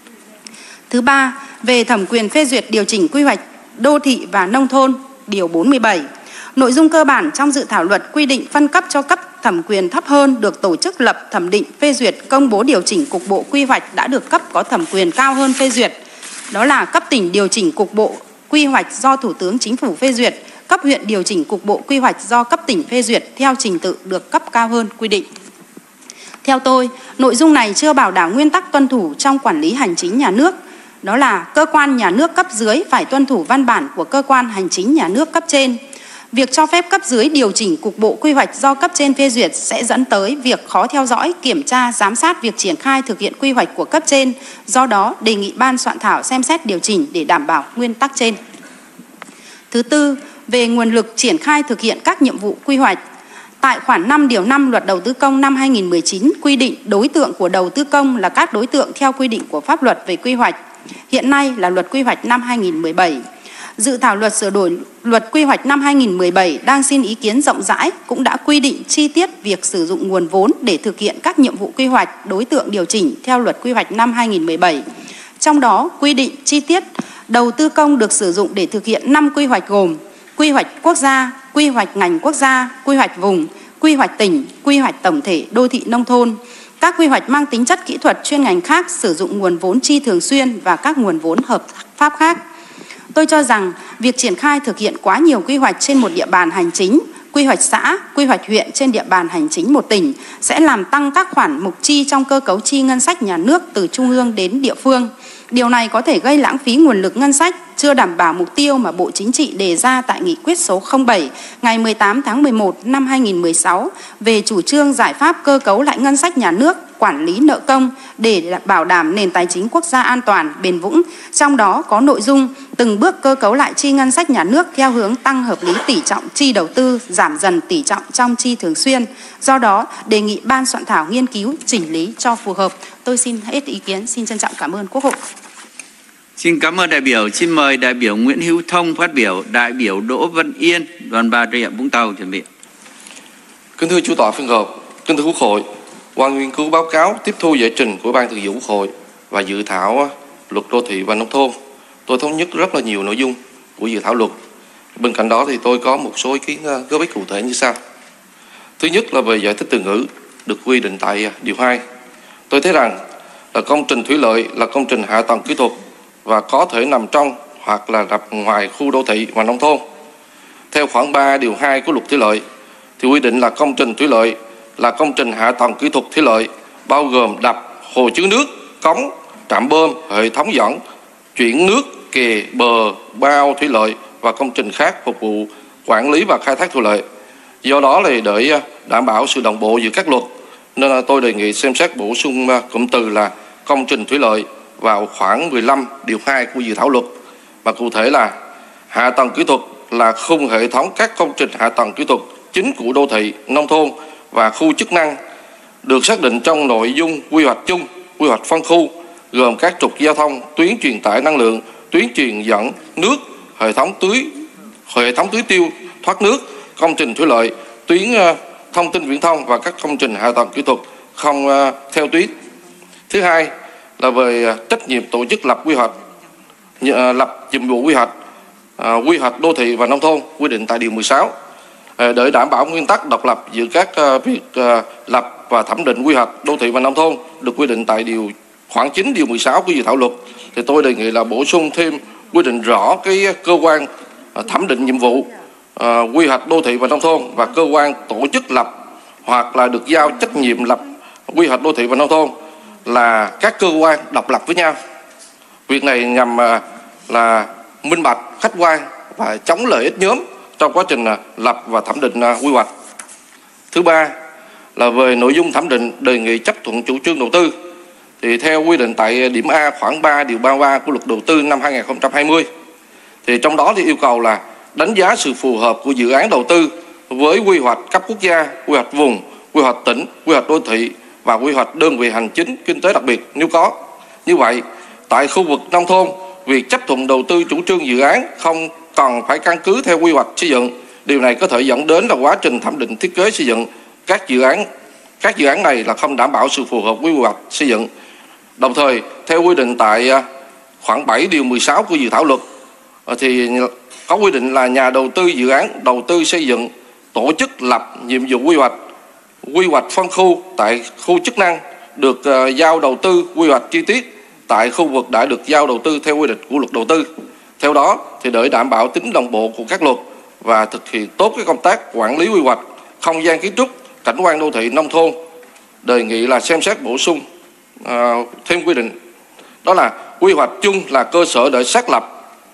Thứ ba, về thẩm quyền phê duyệt điều chỉnh quy hoạch đô thị và nông thôn, điều bốn mươi bảy. Nội dung cơ bản trong dự thảo luật quy định phân cấp cho cấp thẩm quyền thấp hơn được tổ chức lập thẩm định, phê duyệt, công bố điều chỉnh cục bộ quy hoạch đã được cấp có thẩm quyền cao hơn phê duyệt. Đó là cấp tỉnh điều chỉnh cục bộ quy hoạch do Thủ tướng Chính phủ phê duyệt, cấp huyện điều chỉnh cục bộ quy hoạch do cấp tỉnh phê duyệt theo trình tự được cấp cao hơn quy định. Theo tôi, nội dung này chưa bảo đảm nguyên tắc tuân thủ trong quản lý hành chính nhà nước. Đó là cơ quan nhà nước cấp dưới phải tuân thủ văn bản của cơ quan hành chính nhà nước cấp trên. Việc cho phép cấp dưới điều chỉnh cục bộ quy hoạch do cấp trên phê duyệt sẽ dẫn tới việc khó theo dõi, kiểm tra, giám sát việc triển khai thực hiện quy hoạch của cấp trên. Do đó, đề nghị ban soạn thảo xem xét điều chỉnh để đảm bảo nguyên tắc trên. Thứ tư, về nguồn lực triển khai thực hiện các nhiệm vụ quy hoạch. Tại khoản năm điều năm Luật Đầu tư công năm hai nghìn không trăm mười chín quy định đối tượng của đầu tư công là các đối tượng theo quy định của pháp luật về quy hoạch. Hiện nay là Luật Quy hoạch năm hai nghìn không trăm mười bảy. Dự thảo luật sửa đổi Luật Quy hoạch năm hai nghìn không trăm mười bảy đang xin ý kiến rộng rãi cũng đã quy định chi tiết việc sử dụng nguồn vốn để thực hiện các nhiệm vụ quy hoạch đối tượng điều chỉnh theo Luật Quy hoạch năm hai nghìn không trăm mười bảy. Trong đó quy định chi tiết đầu tư công được sử dụng để thực hiện năm quy hoạch gồm quy hoạch quốc gia, quy hoạch ngành quốc gia, quy hoạch vùng, quy hoạch tỉnh, quy hoạch tổng thể đô thị nông thôn. Các quy hoạch mang tính chất kỹ thuật chuyên ngành khác sử dụng nguồn vốn chi thường xuyên và các nguồn vốn hợp pháp khác. Tôi cho rằng việc triển khai thực hiện quá nhiều quy hoạch trên một địa bàn hành chính, quy hoạch xã, quy hoạch huyện trên địa bàn hành chính một tỉnh sẽ làm tăng các khoản mục chi trong cơ cấu chi ngân sách nhà nước từ trung ương đến địa phương. Điều này có thể gây lãng phí nguồn lực ngân sách, chưa đảm bảo mục tiêu mà Bộ Chính trị đề ra tại Nghị quyết số không bảy ngày mười tám tháng mười một năm hai nghìn không trăm mười sáu về chủ trương giải pháp cơ cấu lại ngân sách nhà nước, quản lý nợ công để bảo đảm nền tài chính quốc gia an toàn, bền vững. Trong đó có nội dung từng bước cơ cấu lại chi ngân sách nhà nước theo hướng tăng hợp lý tỷ trọng chi đầu tư, giảm dần tỷ trọng trong chi thường xuyên. Do đó, đề nghị ban soạn thảo nghiên cứu chỉnh lý cho phù hợp. Tôi xin hết ý kiến, xin trân trọng cảm ơn Quốc hội. Xin cảm ơn đại biểu. Xin mời đại biểu Nguyễn Hữu Thông phát biểu. Đại biểu Đỗ Văn Yên, đoàn Bà Rịa Vũng Tàu chuẩn bị. Kính thưa chủ tọa phiên họp, kính thưa Quốc hội, qua nghiên cứu báo cáo tiếp thu giải trình của Ban Thường vụ Quốc hội và dự thảo Luật Đô thị và Nông thôn, tôi thống nhất rất là nhiều nội dung của dự thảo luật. Bên cạnh đó thì tôi có một số ý kiến góp ý cụ thể như sau. Thứ nhất là về giải thích từ ngữ được quy định tại điều hai. Tôi thấy rằng là công trình thủy lợi là công trình hạ tầng kỹ thuật và có thể nằm trong hoặc là nằm ngoài khu đô thị và nông thôn. Theo khoản ba điều hai của Luật Thủy lợi thì quy định là công trình thủy lợi là công trình hạ tầng kỹ thuật thủy lợi bao gồm đập, hồ chứa nước, cống, trạm bơm, hệ thống dẫn, chuyển nước, kè, bờ, bao thủy lợi và công trình khác phục vụ quản lý và khai thác thủy lợi. Do đó là để đảm bảo sự đồng bộ giữa các luật nên là tôi đề nghị xem xét bổ sung cụm từ là công trình thủy lợi vào khoảng mười lăm điều hai của dự thảo luật, và cụ thể là hạ tầng kỹ thuật là khung hệ thống các công trình hạ tầng kỹ thuật chính của đô thị, nông thôn và khu chức năng được xác định trong nội dung quy hoạch chung, quy hoạch phân khu gồm các trục giao thông, tuyến truyền tải năng lượng, tuyến truyền dẫn nước, hệ thống tưới, hệ thống tưới tiêu, thoát nước, công trình thủy lợi, tuyến thông tin viễn thông và các công trình hạ tầng kỹ thuật không theo tuyến. Thứ hai là về trách nhiệm tổ chức lập quy hoạch, lập nhiệm vụ quy hoạch, quy hoạch đô thị và nông thôn quy định tại điều mười sáu. Để đảm bảo nguyên tắc độc lập giữa các việc lập và thẩm định quy hoạch đô thị và nông thôn được quy định tại điều khoảng chín điều mười sáu của dự thảo luật, thì tôi đề nghị là bổ sung thêm quy định rõ cái cơ quan thẩm định nhiệm vụ quy hoạch đô thị và nông thôn và cơ quan tổ chức lập hoặc là được giao trách nhiệm lập quy hoạch đô thị và nông thôn là các cơ quan độc lập với nhau. Việc này nhằm là minh bạch, khách quan và chống lợi ích nhóm trong quá trình lập và thẩm định quy hoạch. Thứ ba là về nội dung thẩm định đề nghị chấp thuận chủ trương đầu tư. Thì theo quy định tại điểm A khoảng ba điều ba mươi ba của Luật Đầu tư năm hai nghìn không trăm hai mươi, thì trong đó thì yêu cầu là đánh giá sự phù hợp của dự án đầu tư với quy hoạch cấp quốc gia, quy hoạch vùng, quy hoạch tỉnh, quy hoạch đô thị và quy hoạch đơn vị hành chính kinh tế đặc biệt nếu có. Như vậy, tại khu vực nông thôn, việc chấp thuận đầu tư chủ trương dự án không cần phải căn cứ theo quy hoạch xây dựng. Điều này có thể dẫn đến là quá trình thẩm định thiết kế xây dựng các dự án các dự án này là không đảm bảo sự phù hợp với quy hoạch xây dựng. Đồng thời, theo quy định tại khoảng bảy điều mười sáu của dự thảo luật thì có quy định là nhà đầu tư dự án đầu tư xây dựng tổ chức lập nhiệm vụ quy hoạch, quy hoạch phân khu tại khu chức năng được uh, giao đầu tư quy hoạch chi tiết tại khu vực đã được giao đầu tư theo quy định của Luật Đầu tư. Theo đó, thì để đảm bảo tính đồng bộ của các luật và thực hiện tốt cái công tác quản lý quy hoạch, không gian kiến trúc, cảnh quan đô thị nông thôn, đề nghị là xem xét bổ sung uh, thêm quy định. Đó là quy hoạch chung là cơ sở để xác lập,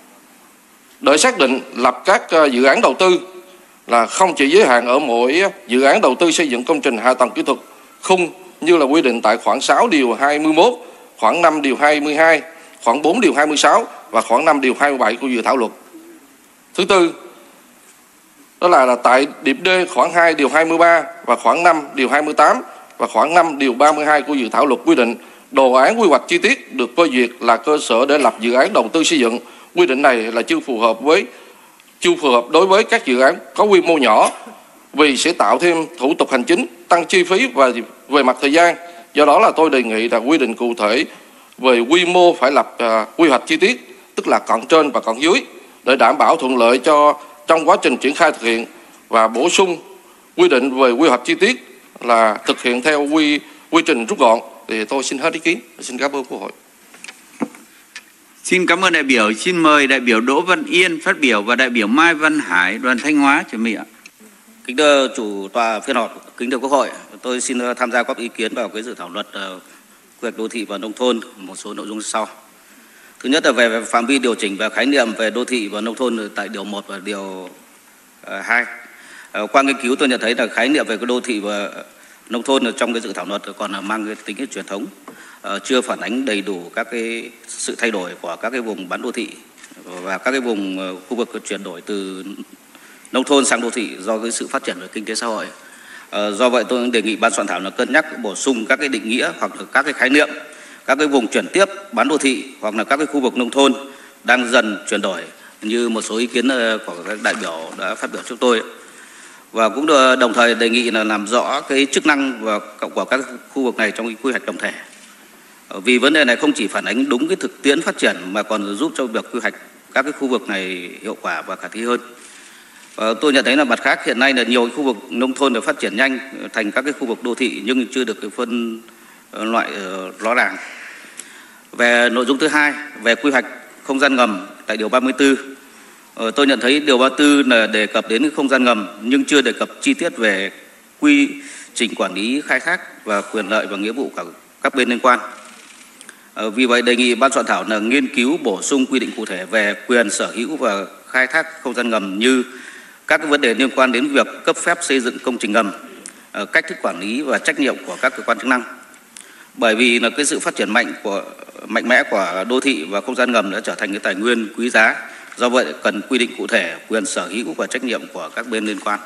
để xác định lập các uh, dự án đầu tư là không chỉ giới hạn ở mỗi dự án đầu tư xây dựng công trình hạ tầng kỹ thuật khung như là quy định tại khoản sáu điều hai mươi mốt, khoản năm điều hai mươi hai, khoản bốn điều hai mươi sáu và khoản năm điều hai mươi bảy của dự thảo luật. Thứ tư, đó là, là tại điểm D khoản hai điều hai mươi ba và khoản năm điều hai mươi tám và khoản năm điều ba mươi hai của dự thảo luật quy định đồ án quy hoạch chi tiết được phê duyệt là cơ sở để lập dự án đầu tư xây dựng. Quy định này là chưa phù hợp với chưa phù hợp đối với các dự án có quy mô nhỏ vì sẽ tạo thêm thủ tục hành chính, tăng chi phí và về mặt thời gian. Do đó là tôi đề nghị là quy định cụ thể về quy mô phải lập uh, quy hoạch chi tiết, tức là cận trên và cận dưới, để đảm bảo thuận lợi cho trong quá trình triển khai thực hiện, và bổ sung quy định về quy hoạch chi tiết là thực hiện theo quy quy trình rút gọn. Thì tôi xin hết ý kiến. Xin cảm ơn Quốc hội. Xin cảm ơn đại biểu. Xin mời đại biểu Đỗ Văn Yên phát biểu và đại biểu Mai Văn Hải, đoàn Thanh Hóa chuẩn bị ạ. Kính thưa chủ tọa phiên họp, kính thưa Quốc hội, tôi xin tham gia góp ý kiến vào cái dự thảo luật uh, quy hoạch đô thị và nông thôn một số nội dung sau. Thứ nhất là về phạm vi điều chỉnh và khái niệm về đô thị và nông thôn tại điều một và điều uh, hai. Uh, qua nghiên cứu tôi nhận thấy là khái niệm về cái đô thị và nông thôn trong cái dự thảo luật còn là mang cái tính cái truyền thống, uh, chưa phản ánh đầy đủ các cái sự thay đổi của các cái vùng bán đô thị và các cái vùng uh, khu vực chuyển đổi từ nông thôn sang đô thị do cái sự phát triển về kinh tế xã hội. À, do vậy tôi đề nghị ban soạn thảo là cân nhắc bổ sung các cái định nghĩa hoặc là các cái khái niệm, các cái vùng chuyển tiếp bán đô thị hoặc là các cái khu vực nông thôn đang dần chuyển đổi như một số ý kiến của các đại biểu đã phát biểu trước tôi. Và cũng đồng thời đề nghị là làm rõ cái chức năng và của các khu vực này trong cái quy hoạch tổng thể. Vì vấn đề này không chỉ phản ánh đúng cái thực tiễn phát triển mà còn giúp cho việc quy hoạch các cái khu vực này hiệu quả và khả thi hơn. Và tôi nhận thấy là mặt khác hiện nay là nhiều khu vực nông thôn được phát triển nhanh thành các cái khu vực đô thị nhưng chưa được cái phân loại rõ ràng. Về nội dung thứ hai, về quy hoạch không gian ngầm tại điều ba mươi tư, tôi nhận thấy điều ba mươi tư là đề cập đến không gian ngầm nhưng chưa đề cập chi tiết về quy trình quản lý khai thác và quyền lợi và nghĩa vụ của các bên liên quan. Vì vậy đề nghị ban soạn thảo là nghiên cứu bổ sung quy định cụ thể về quyền sở hữu và khai thác không gian ngầm như các cái vấn đề liên quan đến việc cấp phép xây dựng công trình ngầm, cách thức quản lý và trách nhiệm của các cơ quan chức năng. Bởi vì là cái sự phát triển mạnh của mạnh mẽ của đô thị và không gian ngầm đã trở thành cái tài nguyên quý giá. Do vậy cần quy định cụ thể quyền sở hữu và trách nhiệm của các bên liên quan.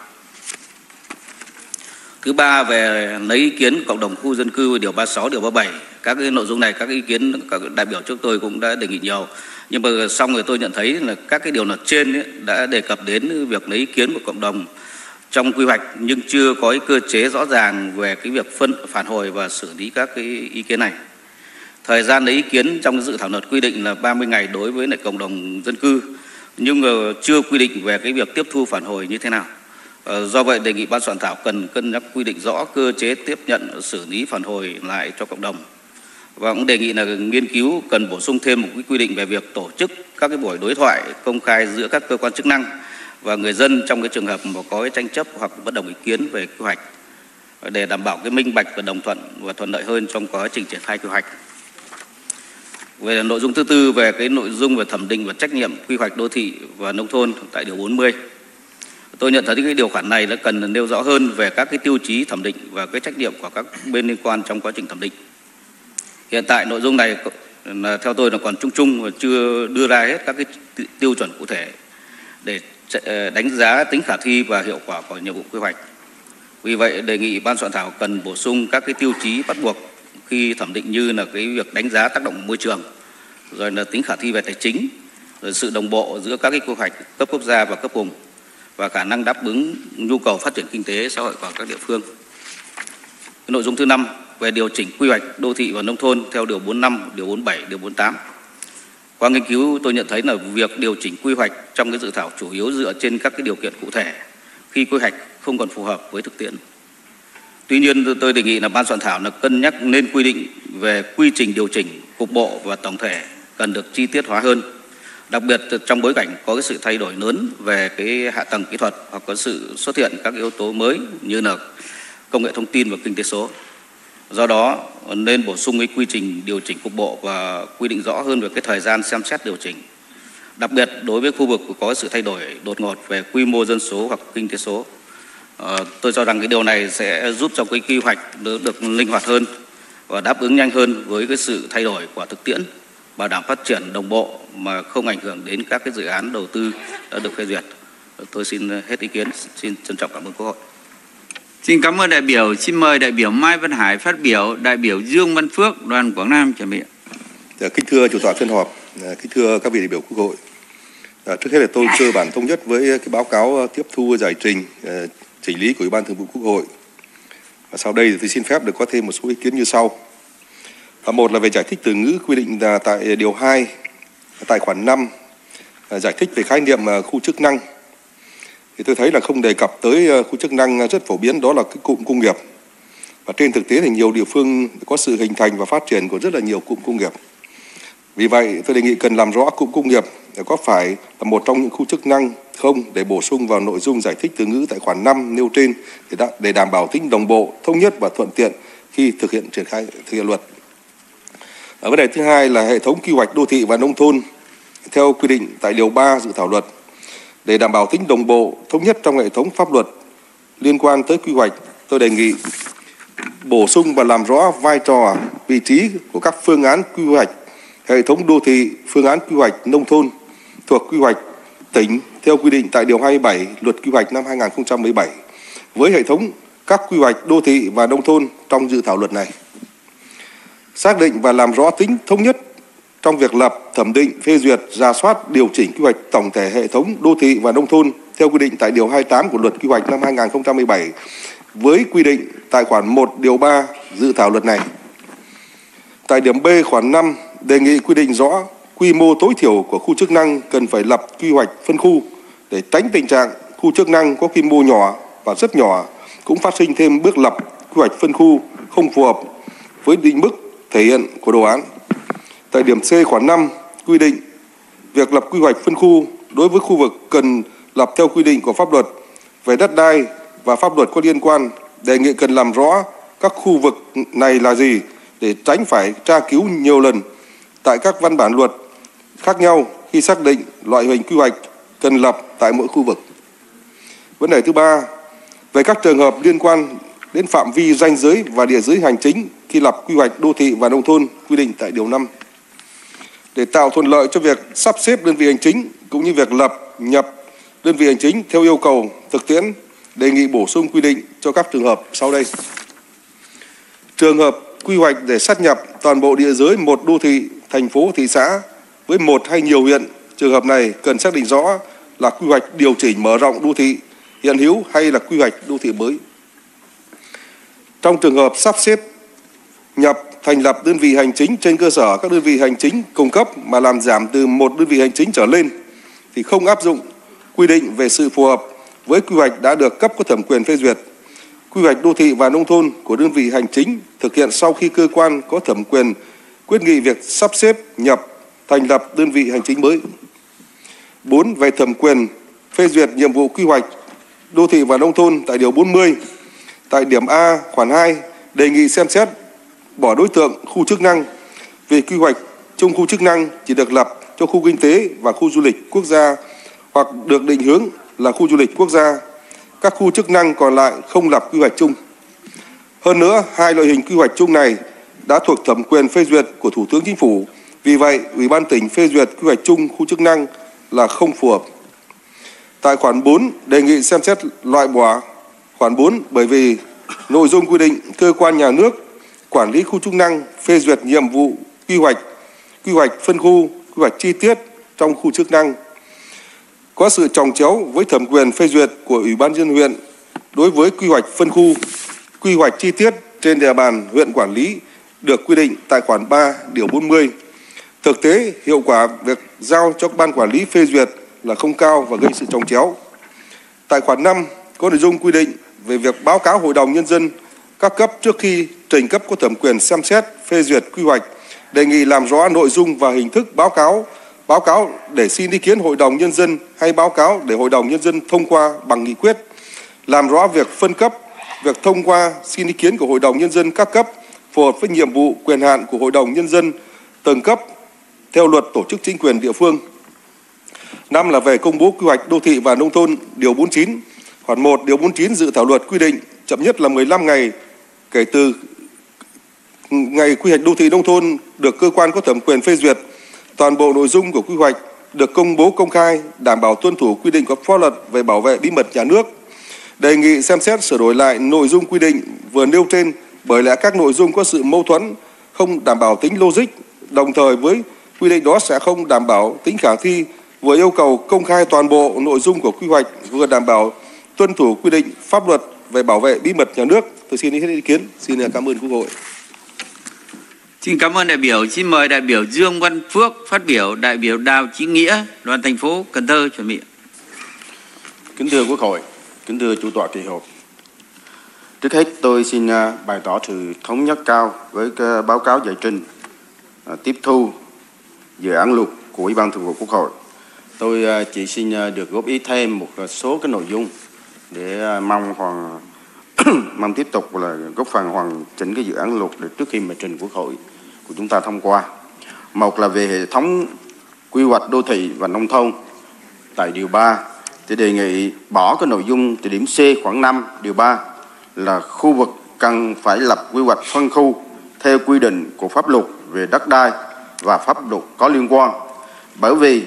Thứ ba, về lấy ý kiến cộng đồng khu dân cư điều ba mươi sáu, điều ba mươi bảy. Các cái nội dung này các ý kiến các đại biểu trước tôi cũng đã đề nghị nhiều. Nhưng mà xong rồi tôi nhận thấy là các cái điều luật trên ấy đã đề cập đến việc lấy ý kiến của cộng đồng trong quy hoạch nhưng chưa có cái cơ chế rõ ràng về cái việc phân phản hồi và xử lý các cái ý kiến này. Thời gian lấy ý kiến trong dự thảo luật quy định là ba mươi ngày đối với lại cộng đồng dân cư nhưng mà chưa quy định về cái việc tiếp thu phản hồi như thế nào. Do vậy đề nghị ban soạn thảo cần cân nhắc quy định rõ cơ chế tiếp nhận xử lý phản hồi lại cho cộng đồng. Và cũng đề nghị là nghiên cứu cần bổ sung thêm một cái quy định về việc tổ chức các cái buổi đối thoại công khai giữa các cơ quan chức năng và người dân trong cái trường hợp mà có cái tranh chấp hoặc bất đồng ý kiến về quy hoạch để đảm bảo cái minh bạch và đồng thuận và thuận lợi hơn trong quá trình triển khai quy hoạch. Về nội dung thứ tư, về cái nội dung về thẩm định và trách nhiệm quy hoạch đô thị và nông thôn tại điều bốn mươi. Tôi nhận thấy cái điều khoản này nó cần nêu rõ hơn về các cái tiêu chí thẩm định và cái trách nhiệm của các bên liên quan trong quá trình thẩm định. Hiện tại nội dung này là theo tôi là còn chung chung và chưa đưa ra hết các cái tiêu chuẩn cụ thể để đánh giá tính khả thi và hiệu quả của nhiệm vụ quy hoạch. Vì vậy đề nghị ban soạn thảo cần bổ sung các cái tiêu chí bắt buộc khi thẩm định, như là cái việc đánh giá tác động môi trường, rồi là tính khả thi về tài chính, rồi sự đồng bộ giữa các cái quy hoạch cấp quốc gia và cấp vùng, và khả năng đáp ứng nhu cầu phát triển kinh tế xã hội của các địa phương. Cái nội dung thứ năm, về điều chỉnh quy hoạch đô thị và nông thôn theo điều bốn mươi lăm, điều bốn mươi bảy, điều bốn mươi tám. Qua nghiên cứu tôi nhận thấy là việc điều chỉnh quy hoạch trong cái dự thảo chủ yếu dựa trên các cái điều kiện cụ thể khi quy hoạch không còn phù hợp với thực tiễn. Tuy nhiên tôi đề nghị là ban soạn thảo là cân nhắc nên quy định về quy trình điều chỉnh cục bộ và tổng thể cần được chi tiết hóa hơn. Đặc biệt trong bối cảnh có cái sự thay đổi lớn về cái hạ tầng kỹ thuật hoặc có sự xuất hiện các yếu tố mới như là công nghệ thông tin và kinh tế số. Do đó nên bổ sung cái quy trình điều chỉnh cục bộ và quy định rõ hơn về cái thời gian xem xét điều chỉnh. Đặc biệt đối với khu vực có sự thay đổi đột ngột về quy mô dân số hoặc kinh tế số. À, tôi cho rằng cái điều này sẽ giúp cho cái quy hoạch được linh hoạt hơn và đáp ứng nhanh hơn với cái sự thay đổi của thực tiễn, bảo đảm phát triển đồng bộ mà không ảnh hưởng đến các cái dự án đầu tư đã được phê duyệt. Tôi xin hết ý kiến, xin trân trọng cảm ơn Quốc hội. Xin cảm ơn đại biểu. Xin mời đại biểu Mai Văn Hải phát biểu. Đại biểu Dương Văn Phước, đoàn Quảng Nam chuẩn bị. Kính thưa chủ tọa phiên họp, kính thưa các vị đại biểu Quốc hội. Trước hết là tôi cơ bản thống nhất với cái báo cáo tiếp thu giải trình chỉnh lý của Ủy ban Thường vụ Quốc hội. Và sau đây thì tôi xin phép được có thêm một số ý kiến như sau. Một là về giải thích từ ngữ quy định là tại điều hai, tại khoản năm, giải thích về khái niệm khu chức năng. Thì tôi thấy là không đề cập tới khu chức năng rất phổ biến, đó là cái cụm công nghiệp. Và trên thực tế thì nhiều địa phương có sự hình thành và phát triển của rất là nhiều cụm công nghiệp. Vì vậy tôi đề nghị cần làm rõ cụm công nghiệp có phải là một trong những khu chức năng không, để bổ sung vào nội dung giải thích từ ngữ tại khoản năm nêu trên để đảm bảo tính đồng bộ, thống nhất và thuận tiện khi thực hiện triển khai thực hiện luật. Ở vấn đề thứ hai là hệ thống quy hoạch đô thị và nông thôn theo quy định tại điều ba dự thảo luật. Để đảm bảo tính đồng bộ, thống nhất trong hệ thống pháp luật liên quan tới quy hoạch, tôi đề nghị bổ sung và làm rõ vai trò, vị trí của các phương án quy hoạch hệ thống đô thị, phương án quy hoạch nông thôn thuộc quy hoạch tỉnh theo quy định tại điều hai mươi bảy Luật Quy hoạch năm hai nghìn không trăm mười bảy với hệ thống các quy hoạch đô thị và nông thôn trong dự thảo luật này. Xác định và làm rõ tính thống nhất trong việc lập, thẩm định, phê duyệt, rà soát, điều chỉnh quy hoạch tổng thể hệ thống đô thị và nông thôn theo quy định tại điều hai mươi tám của Luật Quy hoạch năm hai nghìn không trăm mười bảy với quy định tại khoản một điều ba dự thảo luật này. Tại điểm B khoản năm đề nghị quy định rõ quy mô tối thiểu của khu chức năng cần phải lập quy hoạch phân khu để tránh tình trạng khu chức năng có quy mô nhỏ và rất nhỏ, cũng phát sinh thêm bước lập quy hoạch phân khu không phù hợp với định mức thể hiện của đồ án. Tại điểm C khoản năm quy định việc lập quy hoạch phân khu đối với khu vực cần lập theo quy định của pháp luật về đất đai và pháp luật có liên quan, đề nghị cần làm rõ các khu vực này là gì để tránh phải tra cứu nhiều lần tại các văn bản luật khác nhau khi xác định loại hình quy hoạch cần lập tại mỗi khu vực. Vấn đề thứ ba, về các trường hợp liên quan đến phạm vi ranh giới và địa giới hành chính khi lập quy hoạch đô thị và nông thôn quy định tại điều năm. Để tạo thuận lợi cho việc sắp xếp đơn vị hành chính cũng như việc lập, nhập đơn vị hành chính theo yêu cầu thực tiễn, đề nghị bổ sung quy định cho các trường hợp sau đây. Trường hợp quy hoạch để sát nhập toàn bộ địa giới một đô thị, thành phố, thị xã với một hay nhiều huyện, trường hợp này cần xác định rõ là quy hoạch điều chỉnh mở rộng đô thị hiện hữu hay là quy hoạch đô thị mới. Trong trường hợp sắp xếp nhập thành lập đơn vị hành chính trên cơ sở các đơn vị hành chính cung cấp mà làm giảm từ một đơn vị hành chính trở lên thì không áp dụng quy định về sự phù hợp với quy hoạch đã được cấp có thẩm quyền phê duyệt. Quy hoạch đô thị và nông thôn của đơn vị hành chính thực hiện sau khi cơ quan có thẩm quyền quyết nghị việc sắp xếp nhập thành lập đơn vị hành chính mới. bốn. Về thẩm quyền phê duyệt nhiệm vụ quy hoạch đô thị và nông thôn tại điều bốn mươi. Tại điểm A khoản hai đề nghị xem xét bỏ đối tượng khu chức năng vì quy hoạch chung khu chức năng chỉ được lập cho khu kinh tế và khu du lịch quốc gia hoặc được định hướng là khu du lịch quốc gia. Các khu chức năng còn lại không lập quy hoạch chung. Hơn nữa, hai loại hình quy hoạch chung này đã thuộc thẩm quyền phê duyệt của Thủ tướng Chính phủ. Vì vậy, Ủy ban tỉnh phê duyệt quy hoạch chung khu chức năng là không phù hợp. Tại khoản bốn, đề nghị xem xét loại bỏ khoản bốn bởi vì nội dung quy định cơ quan nhà nước quản lý khu chức năng phê duyệt nhiệm vụ quy hoạch, quy hoạch phân khu, quy hoạch chi tiết trong khu chức năng có sự chồng chéo với thẩm quyền phê duyệt của Ủy ban nhân dân huyện đối với quy hoạch phân khu, quy hoạch chi tiết trên địa bàn huyện quản lý được quy định tại khoản ba điều bốn mươi. Thực tế, hiệu quả việc giao cho ban quản lý phê duyệt là không cao và gây sự chồng chéo. Tại khoản năm có nội dung quy định về việc báo cáo Hội đồng Nhân dân các cấp trước khi trình cấp có thẩm quyền xem xét phê duyệt quy hoạch, đề nghị làm rõ nội dung và hình thức báo cáo, báo cáo để xin ý kiến Hội đồng Nhân dân hay báo cáo để Hội đồng Nhân dân thông qua bằng nghị quyết, làm rõ việc phân cấp, việc thông qua xin ý kiến của Hội đồng Nhân dân các cấp phù hợp với nhiệm vụ quyền hạn của Hội đồng Nhân dân từng cấp theo luật tổ chức chính quyền địa phương. Năm là về công bố quy hoạch đô thị và nông thôn, điều bốn mươi chín. Khoản một, điều bốn mươi chín dự thảo luật quy định chậm nhất là mười lăm ngày kể từ ngày quy hoạch đô thị nông thôn được cơ quan có thẩm quyền phê duyệt. Toàn bộ nội dung của quy hoạch được công bố công khai, đảm bảo tuân thủ quy định của pháp luật về bảo vệ bí mật nhà nước. Đề nghị xem xét sửa đổi lại nội dung quy định vừa nêu trên bởi lẽ các nội dung có sự mâu thuẫn, không đảm bảo tính logic, đồng thời với quy định đó sẽ không đảm bảo tính khả thi, vừa yêu cầu công khai toàn bộ nội dung của quy hoạch, vừa đảm bảo tuân thủ quy định pháp luật về bảo vệ bí mật nhà nước. Tôi xin hết ý kiến. Xin cảm ơn Quốc hội. Xin cảm ơn đại biểu. Xin mời đại biểu Dương Văn Phước phát biểu. Đại biểu Đào Chí Nghĩa, đoàn thành phố Cần Thơ chuẩn bị. Kính thưa Quốc hội, kính thưa chủ tọa kỳ họp. Trước hết tôi xin bày tỏ sự thống nhất cao với cái báo cáo giải trình tiếp thu dự án luật của Ủy ban Thường vụ Quốc hội. Tôi chỉ xin được góp ý thêm một số cái nội dung để mong hoàn mong tiếp tục là góp phần hoàn chỉnh cái dự án luật để trước khi mà trình Quốc hội của chúng ta thông qua. Một là về hệ thống quy hoạch đô thị và nông thôn. Tại điều ba thì đề nghị bỏ cái nội dung từ điểm C khoảng năm điều ba là khu vực cần phải lập quy hoạch phân khu theo quy định của pháp luật về đất đai và pháp luật có liên quan. Bởi vì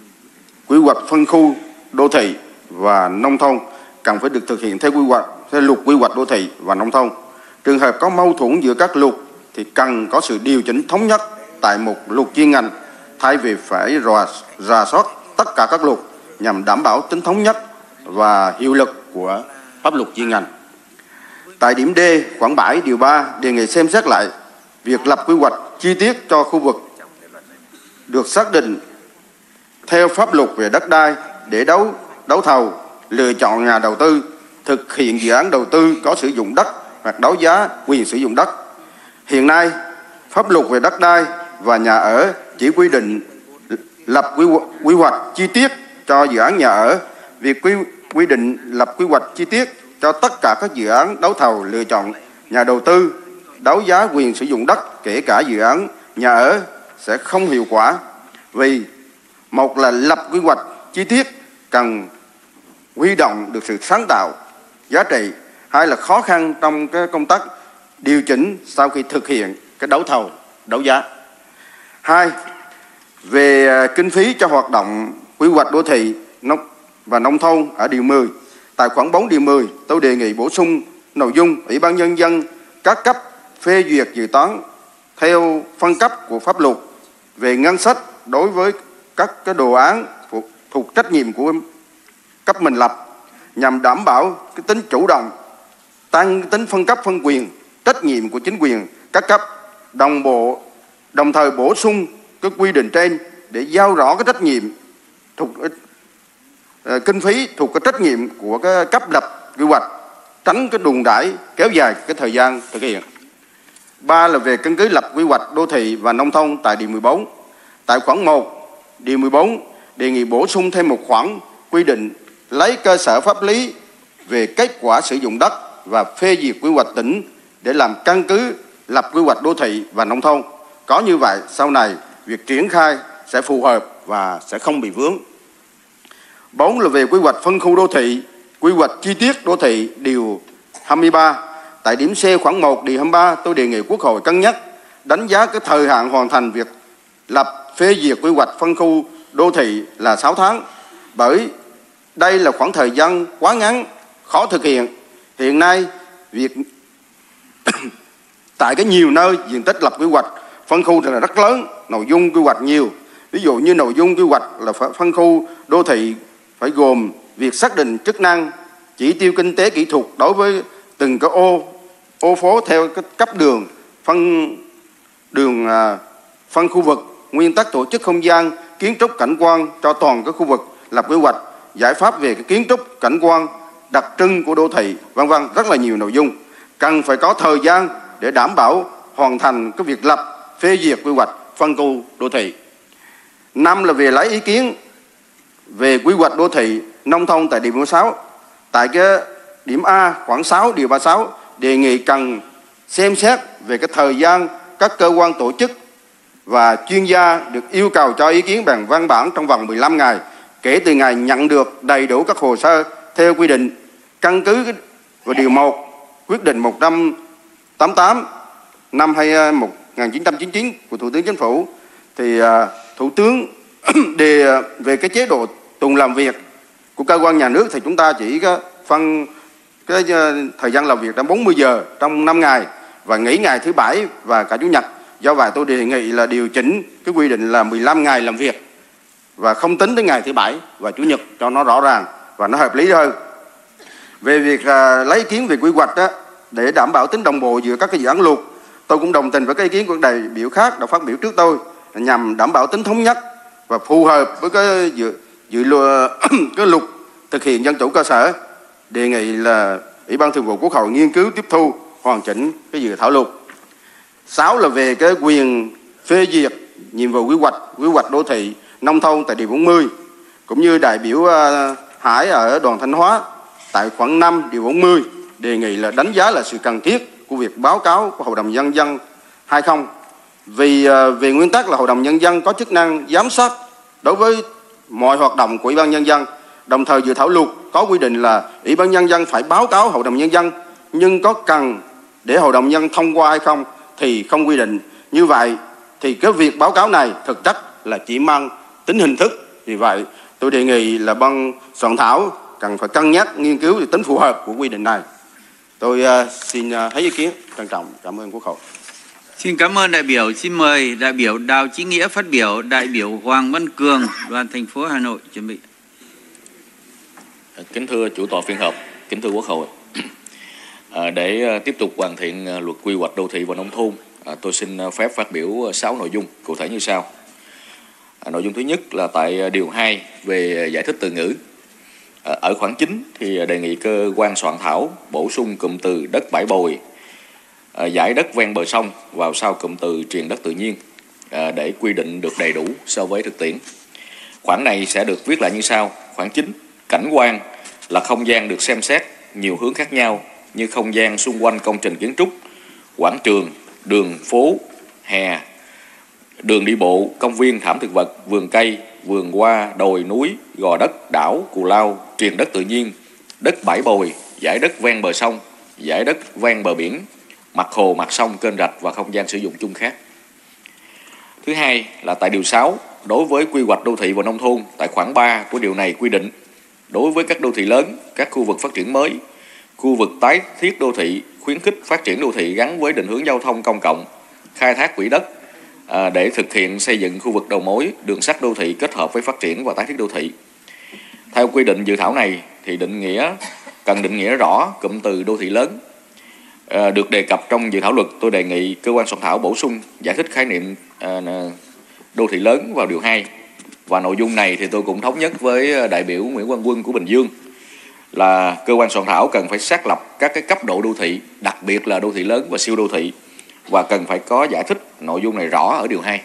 quy hoạch phân khu đô thị và nông thôn cần phải được thực hiện theo quy hoạch theo luật quy hoạch đô thị và nông thôn. Trường hợp có mâu thuẫn giữa các luật thì cần có sự điều chỉnh thống nhất tại một luật chuyên ngành thay vì phải rà, rà soát tất cả các luật nhằm đảm bảo tính thống nhất và hiệu lực của pháp luật chuyên ngành. Tại điểm D khoảng bảy điều ba đề nghị xem xét lại việc lập quy hoạch chi tiết cho khu vực được xác định theo pháp luật về đất đai để đấu đấu thầu lựa chọn nhà đầu tư thực hiện dự án đầu tư có sử dụng đất hoặc đấu giá quyền sử dụng đất. Hiện nay, pháp luật về đất đai và nhà ở chỉ quy định lập quy, quy hoạch chi tiết cho dự án nhà ở. Việc quy, quy định lập quy hoạch chi tiết cho tất cả các dự án đấu thầu lựa chọn nhà đầu tư, đấu giá quyền sử dụng đất kể cả dự án nhà ở sẽ không hiệu quả. Vì một là lập quy hoạch chi tiết cần huy động được sự sáng tạo, giá trị, hai là khó khăn trong cái công tác điều chỉnh sau khi thực hiện cái đấu thầu, đấu giá. Hai, về kinh phí cho hoạt động quy hoạch đô thị và nông thôn ở điều mười. Tại khoản bốn điều mười, tôi đề nghị bổ sung nội dung Ủy ban Nhân dân các cấp phê duyệt dự toán theo phân cấp của pháp luật về ngân sách đối với các cái đồ án thuộc, thuộc trách nhiệm của cấp mình lập nhằm đảm bảo cái tính chủ động, tăng tính phân cấp phân quyền, trách nhiệm của chính quyền các cấp, đồng bộ đồng thời bổ sung cái quy định trên để giao rõ cái trách nhiệm thuộc uh, kinh phí thuộc cái trách nhiệm của cái cấp lập quy hoạch, tránh cái đùn đẩy kéo dài cái thời gian thực hiện. Ba là về căn cứ lập quy hoạch đô thị và nông thôn tại điều mười bốn. Tại khoản một điều mười bốn đề nghị bổ sung thêm một khoản quy định lấy cơ sở pháp lý về kết quả sử dụng đất và phê duyệt quy hoạch tỉnh để làm căn cứ lập quy hoạch đô thị và nông thôn. Có như vậy, sau này việc triển khai sẽ phù hợp và sẽ không bị vướng. Bốn là về quy hoạch phân khu đô thị, quy hoạch chi tiết đô thị điều hai mươi ba. Tại điểm C khoảng một điều hai mươi ba, tôi đề nghị Quốc hội cân nhắc đánh giá cái thời hạn hoàn thành việc lập phê duyệt quy hoạch phân khu đô thị là sáu tháng, bởi đây là khoảng thời gian quá ngắn, khó thực hiện. Hiện nay, việc tại cái nhiều nơi diện tích lập quy hoạch phân khu thì là rất lớn, nội dung quy hoạch nhiều. Ví dụ như nội dung quy hoạch là phân khu đô thị phải gồm việc xác định chức năng, chỉ tiêu kinh tế kỹ thuật đối với từng cái ô ô phố theo cái cấp đường, phân đường à, phân khu vực, nguyên tắc tổ chức không gian, kiến trúc cảnh quan cho toàn cái khu vực lập quy hoạch, giải pháp về cái kiến trúc cảnh quan, đặc trưng của đô thị, vân vân, rất là nhiều nội dung. Cần phải có thời gian để đảm bảo hoàn thành cái việc lập phê duyệt quy hoạch phân khu đô thị. Năm là về lấy ý kiến về quy hoạch đô thị nông thôn tại điểm bốn mươi sáu. Tại cái điểm A khoảng sáu điều ba mươi sáu đề nghị cần xem xét về cái thời gian các cơ quan tổ chức và chuyên gia được yêu cầu cho ý kiến bằng văn bản trong vòng mười lăm ngày kể từ ngày nhận được đầy đủ các hồ sơ theo quy định. Căn cứ vào điều một quyết định một trăm tám mươi tám năm một nghìn chín trăm chín mươi chín của Thủ tướng Chính phủ thì Thủ tướng đề về cái chế độ tuần làm việc của cơ quan nhà nước thì chúng ta chỉ có phân cái thời gian làm việc là bốn mươi giờ trong năm ngày và nghỉ ngày thứ bảy và cả chủ nhật. Do vậy tôi đề nghị là điều chỉnh cái quy định là mười lăm ngày làm việc và không tính tới ngày thứ bảy và chủ nhật cho nó rõ ràng và nó hợp lý hơn. Về việc à, lấy ý kiến về quy hoạch đó, để đảm bảo tính đồng bộ giữa các cái dự án luật, tôi cũng đồng tình với cái ý kiến của đại biểu khác đã phát biểu trước tôi nhằm đảm bảo tính thống nhất và phù hợp với cái dự, dự luật, cái luật thực hiện dân chủ cơ sở. Đề nghị là Ủy ban Thường vụ Quốc hội nghiên cứu tiếp thu hoàn chỉnh cái dự thảo luật. Sáu là về cái quyền phê duyệt nhiệm vụ quy hoạch quy hoạch đô thị nông thôn tại điều bốn mươi, cũng như đại biểu uh, Hải ở đoàn Thanh Hóa tại khoảng năm điều bốn mươi đề nghị là đánh giá là sự cần thiết của việc báo cáo của Hội đồng Nhân dân hay không. Vì uh, về nguyên tắc là Hội đồng Nhân dân có chức năng giám sát đối với mọi hoạt động của Ủy ban Nhân dân. Đồng thời dự thảo luật có quy định là Ủy ban Nhân dân phải báo cáo Hội đồng Nhân dân, nhưng có cần để Hội đồng Nhân dân thông qua hay không thì không quy định. Như vậy thì cái việc báo cáo này thực chất là chỉ mang tính hình thức. Vì vậy tôi đề nghị là ban soạn thảo cần phải cân nhắc nghiên cứu về tính phù hợp của quy định này. Tôi uh, xin uh, thấy ý kiến, trân trọng cảm ơn Quốc hội. Xin cảm ơn đại biểu. Xin mời đại biểu Đào Chí Nghĩa phát biểu. Đại biểu Hoàng Văn Cường, đoàn thành phố Hà Nội chuẩn bị. Kính thưa chủ tọa phiên họp, kính thưa Quốc hội, à, để tiếp tục hoàn thiện luật quy hoạch đô thị và nông thôn, à, tôi xin phép phát biểu sáu nội dung cụ thể như sau. À, nội dung thứ nhất là tại điều hai về giải thích từ ngữ. À, ở khoản chín thì đề nghị cơ quan soạn thảo bổ sung cụm từ đất bãi bồi, à, giải đất ven bờ sông vào sau cụm từ triền đất tự nhiên, à, để quy định được đầy đủ so với thực tiễn. Khoản này sẽ được viết lại như sau. Khoản chín, cảnh quan là không gian được xem xét nhiều hướng khác nhau như không gian xung quanh công trình kiến trúc, quảng trường, đường phố, hè, đường đi bộ, công viên, thảm thực vật, vườn cây, vườn hoa, đồi núi, gò đất, đảo, cù lao, triền đất tự nhiên, đất bãi bồi, dải đất ven bờ sông, dải đất ven bờ biển, mặt hồ, mặt sông, kênh rạch và không gian sử dụng chung khác. Thứ hai là tại điều sáu, đối với quy hoạch đô thị và nông thôn, tại khoản ba của điều này quy định đối với các đô thị lớn, các khu vực phát triển mới, khu vực tái thiết đô thị, khuyến khích phát triển đô thị gắn với định hướng giao thông công cộng, khai thác quỹ đất à, để thực hiện xây dựng khu vực đầu mối, đường sắt đô thị kết hợp với phát triển và tái thiết đô thị. Theo quy định dự thảo này thì định nghĩa cần định nghĩa rõ cụm từ đô thị lớn à, được đề cập trong dự thảo luật. Tôi đề nghị cơ quan soạn thảo bổ sung giải thích khái niệm à, đô thị lớn vào điều hai. Và nội dung này thì tôi cũng thống nhất với đại biểu Nguyễn Quang Quân của Bình Dương là cơ quan soạn thảo cần phải xác lập các cái cấp độ đô thị, đặc biệt là đô thị lớn và siêu đô thị, và cần phải có giải thích nội dung này rõ ở điều hai.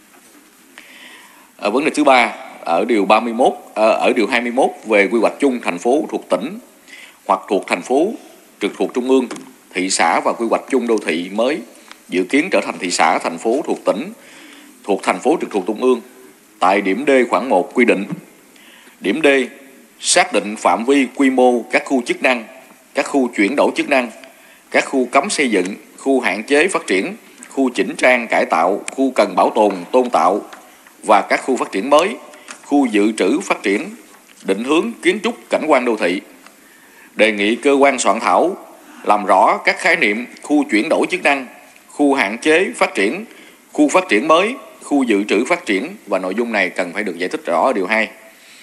Ở vấn đề thứ ba, ở điều ba mươi mốt, ở điều hai mươi mốt về quy hoạch chung thành phố thuộc tỉnh hoặc thuộc thành phố trực thuộc trung ương, thị xã và quy hoạch chung đô thị mới dự kiến trở thành thị xã, thành phố thuộc tỉnh thuộc thành phố trực thuộc Trung ương. Tại điểm D khoản một quy định: điểm D xác định phạm vi quy mô các khu chức năng, các khu chuyển đổi chức năng, các khu cấm xây dựng, khu hạn chế phát triển, khu chỉnh trang cải tạo, khu cần bảo tồn tôn tạo và các khu phát triển mới, khu dự trữ phát triển, định hướng kiến trúc cảnh quan đô thị. Đề nghị cơ quan soạn thảo làm rõ các khái niệm khu chuyển đổi chức năng, khu hạn chế phát triển, khu phát triển mới, khu dự trữ phát triển, và nội dung này cần phải được giải thích rõ ở điều hai.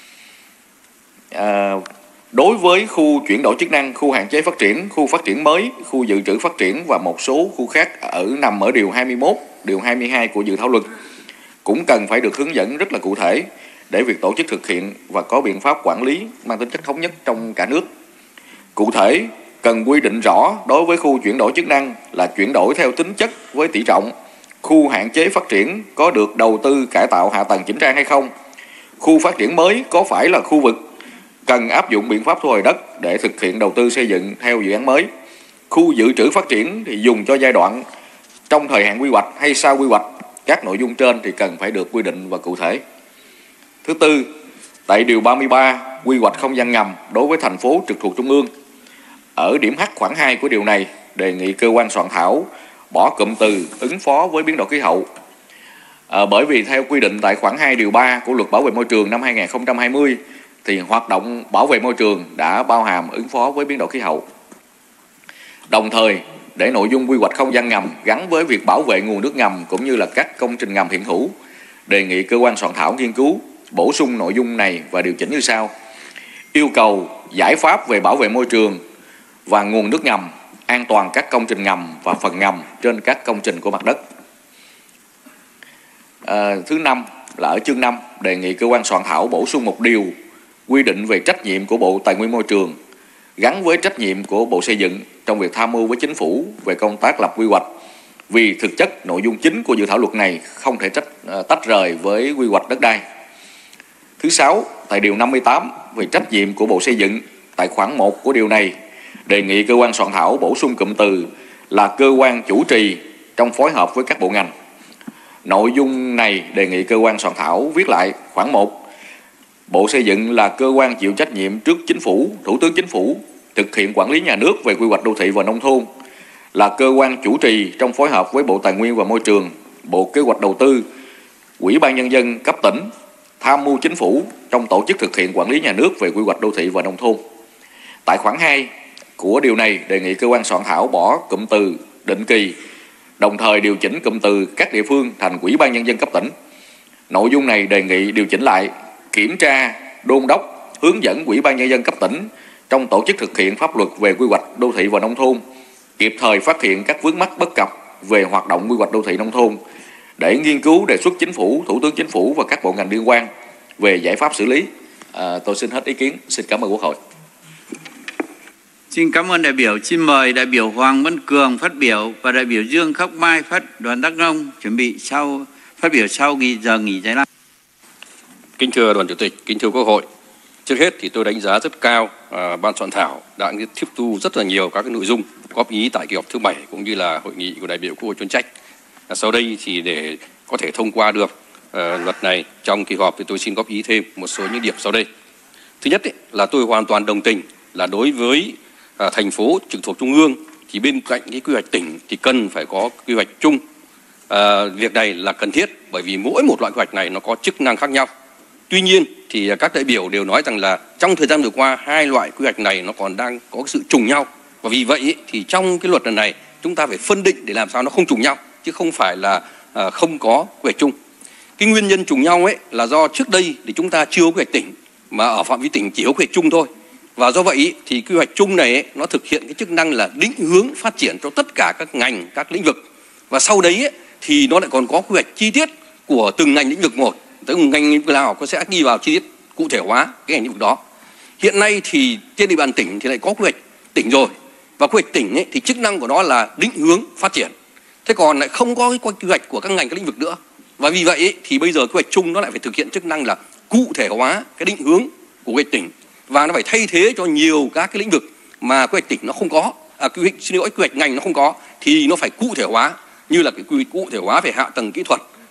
À, đối với khu chuyển đổi chức năng, khu hạn chế phát triển, khu phát triển mới, khu dự trữ phát triển và một số khu khác ở nằm ở điều hai mươi mốt, điều hai mươi hai của dự thảo luật cũng cần phải được hướng dẫn rất là cụ thể để việc tổ chức thực hiện và có biện pháp quản lý mang tính chất thống nhất trong cả nước. Cụ thể, cần quy định rõ đối với khu chuyển đổi chức năng là chuyển đổi theo tính chất với tỷ trọng, khu hạn chế phát triển có được đầu tư cải tạo hạ tầng chỉnh trang hay không, khu phát triển mới có phải là khu vực cần áp dụng biện pháp thu hồi đất để thực hiện đầu tư xây dựng theo dự án mới, khu dự trữ phát triển thì dùng cho giai đoạn trong thời hạn quy hoạch hay sau quy hoạch. Các nội dung trên thì cần phải được quy định và cụ thể. Thứ tư, tại điều ba mươi ba quy hoạch không gian ngầm đối với thành phố trực thuộc Trung ương, ở điểm H khoản hai của điều này đề nghị cơ quan soạn thảo bỏ cụm từ ứng phó với biến đổi khí hậu. À, bởi vì theo quy định tại khoản hai điều ba của Luật Bảo vệ môi trường năm hai nghìn không trăm hai mươi thì hoạt động bảo vệ môi trường đã bao hàm ứng phó với biến đổi khí hậu. Đồng thời, để nội dung quy hoạch không gian ngầm gắn với việc bảo vệ nguồn nước ngầm cũng như là các công trình ngầm hiện hữu, đề nghị cơ quan soạn thảo nghiên cứu bổ sung nội dung này và điều chỉnh như sau: yêu cầu giải pháp về bảo vệ môi trường và nguồn nước ngầm, an toàn các công trình ngầm và phần ngầm trên các công trình của mặt đất. À, thứ năm là ở chương năm, đề nghị cơ quan soạn thảo bổ sung một điều quy định về trách nhiệm của Bộ Tài nguyên Môi trường gắn với trách nhiệm của Bộ Xây dựng trong việc tham mưu với Chính phủ về công tác lập quy hoạch, vì thực chất nội dung chính của dự thảo luật này không thể trách, tách rời với quy hoạch đất đai. Thứ sáu, tại điều năm mươi tám về trách nhiệm của Bộ Xây dựng, tại khoản một của điều này đề nghị cơ quan soạn thảo bổ sung cụm từ là cơ quan chủ trì trong phối hợp với các bộ ngành. Nội dung này đề nghị cơ quan soạn thảo viết lại khoản một: Bộ Xây dựng là cơ quan chịu trách nhiệm trước Chính phủ, Thủ tướng Chính phủ thực hiện quản lý nhà nước về quy hoạch đô thị và nông thôn, là cơ quan chủ trì trong phối hợp với Bộ Tài nguyên và Môi trường, Bộ Kế hoạch Đầu tư, Ủy ban Nhân dân cấp tỉnh, tham mưu Chính phủ trong tổ chức thực hiện quản lý nhà nước về quy hoạch đô thị và nông thôn. Tại khoản hai của điều này đề nghị cơ quan soạn thảo bỏ cụm từ định kỳ, đồng thời điều chỉnh cụm từ các địa phương thành Ủy ban Nhân dân cấp tỉnh. Nội dung này đề nghị điều chỉnh lại: kiểm tra, đôn đốc, hướng dẫn Ủy ban Nhân dân cấp tỉnh trong tổ chức thực hiện pháp luật về quy hoạch đô thị và nông thôn, kịp thời phát hiện các vướng mắc bất cập về hoạt động quy hoạch đô thị nông thôn để nghiên cứu đề xuất Chính phủ, Thủ tướng Chính phủ và các bộ ngành liên quan về giải pháp xử lý. À, tôi xin hết ý kiến. Xin cảm ơn Quốc hội. Xin cảm ơn đại biểu. Xin mời đại biểu Hoàng Văn Cường phát biểu và đại biểu Dương Khắc Mai phát đoàn Đắk Nông chuẩn bị sau phát biểu sau nghỉ giờ nghỉ giải lao. Kính thưa đoàn chủ tịch, kính thưa Quốc hội. Trước hết thì tôi đánh giá rất cao à, ban soạn thảo đã tiếp thu rất là nhiều các cái nội dung góp ý tại kỳ họp thứ bảy cũng như là hội nghị của đại biểu Quốc hội chuyên trách. À, sau đây thì để có thể thông qua được à, luật này trong kỳ họp thì tôi xin góp ý thêm một số những điểm sau đây. Thứ nhất ấy, là tôi hoàn toàn đồng tình là đối với à, thành phố trực thuộc Trung ương thì bên cạnh cái quy hoạch tỉnh thì cần phải có quy hoạch chung. À, việc này là cần thiết bởi vì mỗi một loại quy hoạch này nó có chức năng khác nhau. Tuy nhiên thì các đại biểu đều nói rằng là trong thời gian vừa qua hai loại quy hoạch này nó còn đang có sự trùng nhau, và vì vậy ý, thì trong cái luật lần này chúng ta phải phân định để làm sao nó không trùng nhau chứ không phải là à, không có quy hoạch chung. Cái nguyên nhân trùng nhau ấy là do trước đây thì chúng ta chưa có quy hoạch tỉnh mà ở phạm vi tỉnh chỉ có quy hoạch chung thôi, và do vậy ý, thì quy hoạch chung này ấy, nó thực hiện cái chức năng là định hướng phát triển cho tất cả các ngành, các lĩnh vực, và sau đấy ấy, thì nó lại còn có quy hoạch chi tiết của từng ngành lĩnh vực một. Tới ngành lĩnh vực nào có sẽ đi vào chi tiết cụ thể hóa cái ngành lĩnh vực đó. Hiện nay thì trên địa bàn tỉnh thì lại có quy hoạch tỉnh rồi, và quy hoạch tỉnh ấy, thì chức năng của nó là định hướng phát triển. Thế còn lại không có cái quy hoạch của các ngành các lĩnh vực nữa, và vì vậy ấy, thì bây giờ quy hoạch chung nó lại phải thực hiện chức năng là cụ thể hóa cái định hướng của quy hoạch tỉnh, và nó phải thay thế cho nhiều các cái lĩnh vực mà quy hoạch tỉnh nó không có, à, quy hoạch xin lỗi quy hoạch ngành nó không có thì nó phải cụ thể hóa, như là cái quy hoạch cụ thể hóa về hạ tầng kỹ thuật,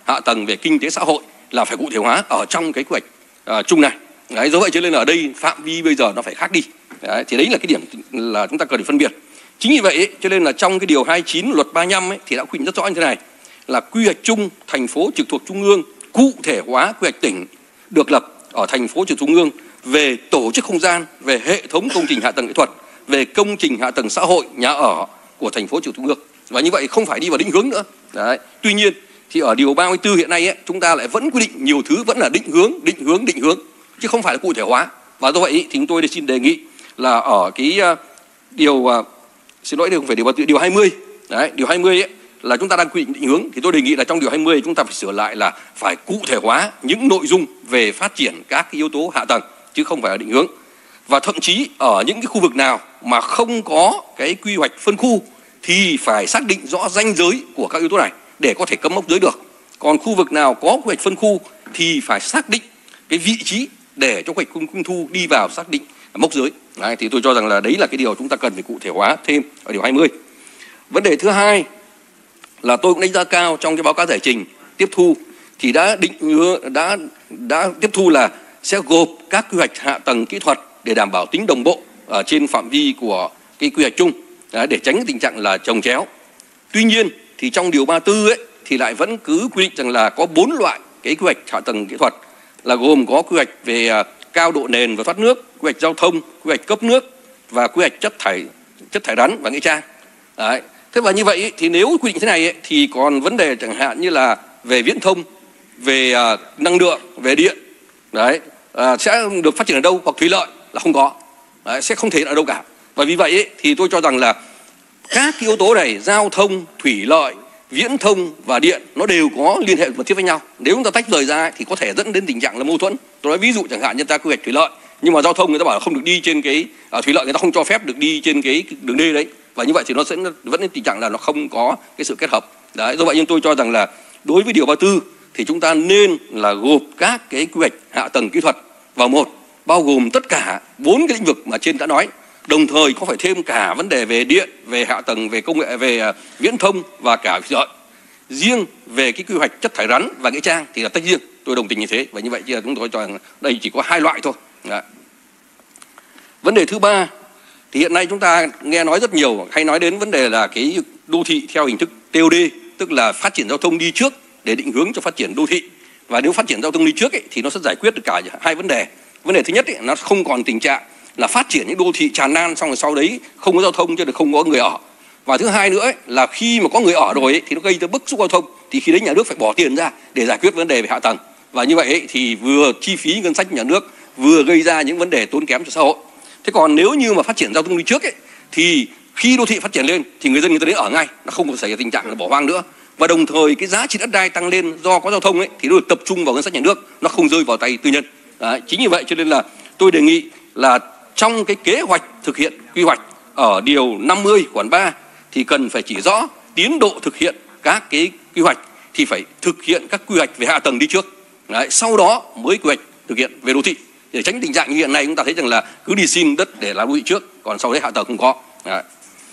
hạ tầng về kinh tế xã hội là phải cụ thể hóa ở trong cái quy hoạch uh, chung này. Đấy, do vậy cho nên là ở đây phạm vi bây giờ nó phải khác đi. Đấy, thì đấy là cái điểm là chúng ta cần phải phân biệt. Chính vì vậy ấy, cho nên là trong cái điều hai mươi chín luật ba mươi lăm ấy, thì đã quy định rất rõ như thế này là quy hoạch chung thành phố trực thuộc trung ương cụ thể hóa quy hoạch tỉnh được lập ở thành phố trực thuộc trung ương về tổ chức không gian, về hệ thống công trình hạ tầng kỹ thuật, về công trình hạ tầng xã hội, nhà ở của thành phố trực thuộc trung ương. Và như vậy không phải đi vào định hướng nữa. Đấy. Tuy nhiên thì ở điều ba mươi tư hiện nay ấy, chúng ta lại vẫn quy định nhiều thứ vẫn là định hướng, định hướng, định hướng chứ không phải là cụ thể hóa. Và do vậy thì chúng tôi xin đề nghị là ở cái uh, điều uh, xin lỗi đây không phải điều ba mươi tư, điều hai mươi. Đấy, điều hai mươi ấy là chúng ta đang quy định định hướng, thì tôi đề nghị là trong điều hai mươi chúng ta phải sửa lại là phải cụ thể hóa những nội dung về phát triển các cái yếu tố hạ tầng chứ không phải là định hướng. Và thậm chí ở những cái khu vực nào mà không có cái quy hoạch phân khu thì phải xác định rõ ranh giới của các yếu tố này để có thể cắm mốc giới được. Còn khu vực nào có quy hoạch phân khu thì phải xác định cái vị trí để cho quy hoạch phân khu đi vào xác định mốc giới. Đấy, thì tôi cho rằng là đấy là cái điều chúng ta cần phải cụ thể hóa thêm ở điều hai mươi. Vấn đề thứ hai là tôi cũng đánh giá cao trong cái báo cáo giải trình tiếp thu thì đã định đã đã tiếp thu là sẽ gộp các quy hoạch hạ tầng kỹ thuật để đảm bảo tính đồng bộ ở trên phạm vi của cái quy hoạch chung, đấy, để tránh tình trạng là chồng chéo. Tuy nhiên thì trong điều ba mươi tư ấy thì lại vẫn cứ quy định rằng là có bốn loại cái quy hoạch hạ tầng kỹ thuật, là gồm có quy hoạch về cao độ nền và thoát nước, quy hoạch giao thông, quy hoạch cấp nước và quy hoạch chất thải chất thải rắn và nghĩa trang. Đấy. Thế và như vậy ấy, thì nếu quy định thế này ấy, thì còn vấn đề chẳng hạn như là về viễn thông, về uh, năng lượng, về điện, đấy, uh, sẽ được phát triển ở đâu, hoặc thủy lợi là không có, đấy, sẽ không thể ở đâu cả. Và vì vậy ấy, thì tôi cho rằng là các cái yếu tố này, giao thông, thủy lợi, viễn thông và điện nó đều có liên hệ mật thiết với nhau. Nếu chúng ta tách rời ra ấy, thì có thể dẫn đến tình trạng là mâu thuẫn. Tôi nói ví dụ chẳng hạn như ta quy hoạch thủy lợi, nhưng mà giao thông người ta bảo là không được đi trên cái uh, thủy lợi, người ta không cho phép được đi trên cái đường đê đấy. Và như vậy thì nó sẽ vẫn đến tình trạng là nó không có cái sự kết hợp. Đấy, do vậy nhưng tôi cho rằng là đối với điều ba mươi tư thì chúng ta nên là gộp các cái quy hoạch hạ tầng kỹ thuật vào một, bao gồm tất cả bốn cái lĩnh vực mà trên đã nói. Đồng thời có phải thêm cả vấn đề về điện, về hạ tầng, về công nghệ, về viễn thông và cả thủy lợi. Riêng về cái quy hoạch chất thải rắn và nghĩa trang thì là tách riêng. Tôi đồng tình như thế. Và như vậy thì chúng tôi cho rằng đây chỉ có hai loại thôi. Đấy. Vấn đề thứ ba thì hiện nay chúng ta nghe nói rất nhiều, hay nói đến vấn đề là cái đô thị theo hình thức tê ô đê, tức là phát triển giao thông đi trước để định hướng cho phát triển đô thị. Và nếu phát triển giao thông đi trước ấy, thì nó sẽ giải quyết được cả hai vấn đề. Vấn đề thứ nhất ấy, nó không còn tình trạng là phát triển những đô thị tràn lan xong rồi sau đấy không có giao thông cho được không có người ở. Và thứ hai nữa ấy, là khi mà có người ở rồi ấy, thì nó gây ra bức xúc giao thông, thì khi đấy nhà nước phải bỏ tiền ra để giải quyết vấn đề về hạ tầng. Và như vậy ấy, thì vừa chi phí ngân sách nhà nước, vừa gây ra những vấn đề tốn kém cho xã hội. Thế còn nếu như mà phát triển giao thông đi trước ấy, thì khi đô thị phát triển lên thì người dân người ta đến ở ngay, nó không có xảy ra tình trạng là bỏ hoang nữa. Và đồng thời cái giá trị đất đai tăng lên do có giao thông ấy thì nó được tập trung vào ngân sách nhà nước, nó không rơi vào tay tư nhân. Đấy, chính vì vậy cho nên là tôi đề nghị là trong cái kế hoạch thực hiện quy hoạch ở điều năm mươi khoản ba thì cần phải chỉ rõ tiến độ thực hiện các cái quy hoạch thì phải thực hiện các quy hoạch về hạ tầng đi trước. Đấy, sau đó mới quy hoạch thực hiện về đô thị, để tránh tình trạng như hiện nay chúng ta thấy rằng là cứ đi xin đất để làm đô thị trước, còn sau đấy hạ tầng không có. Đấy.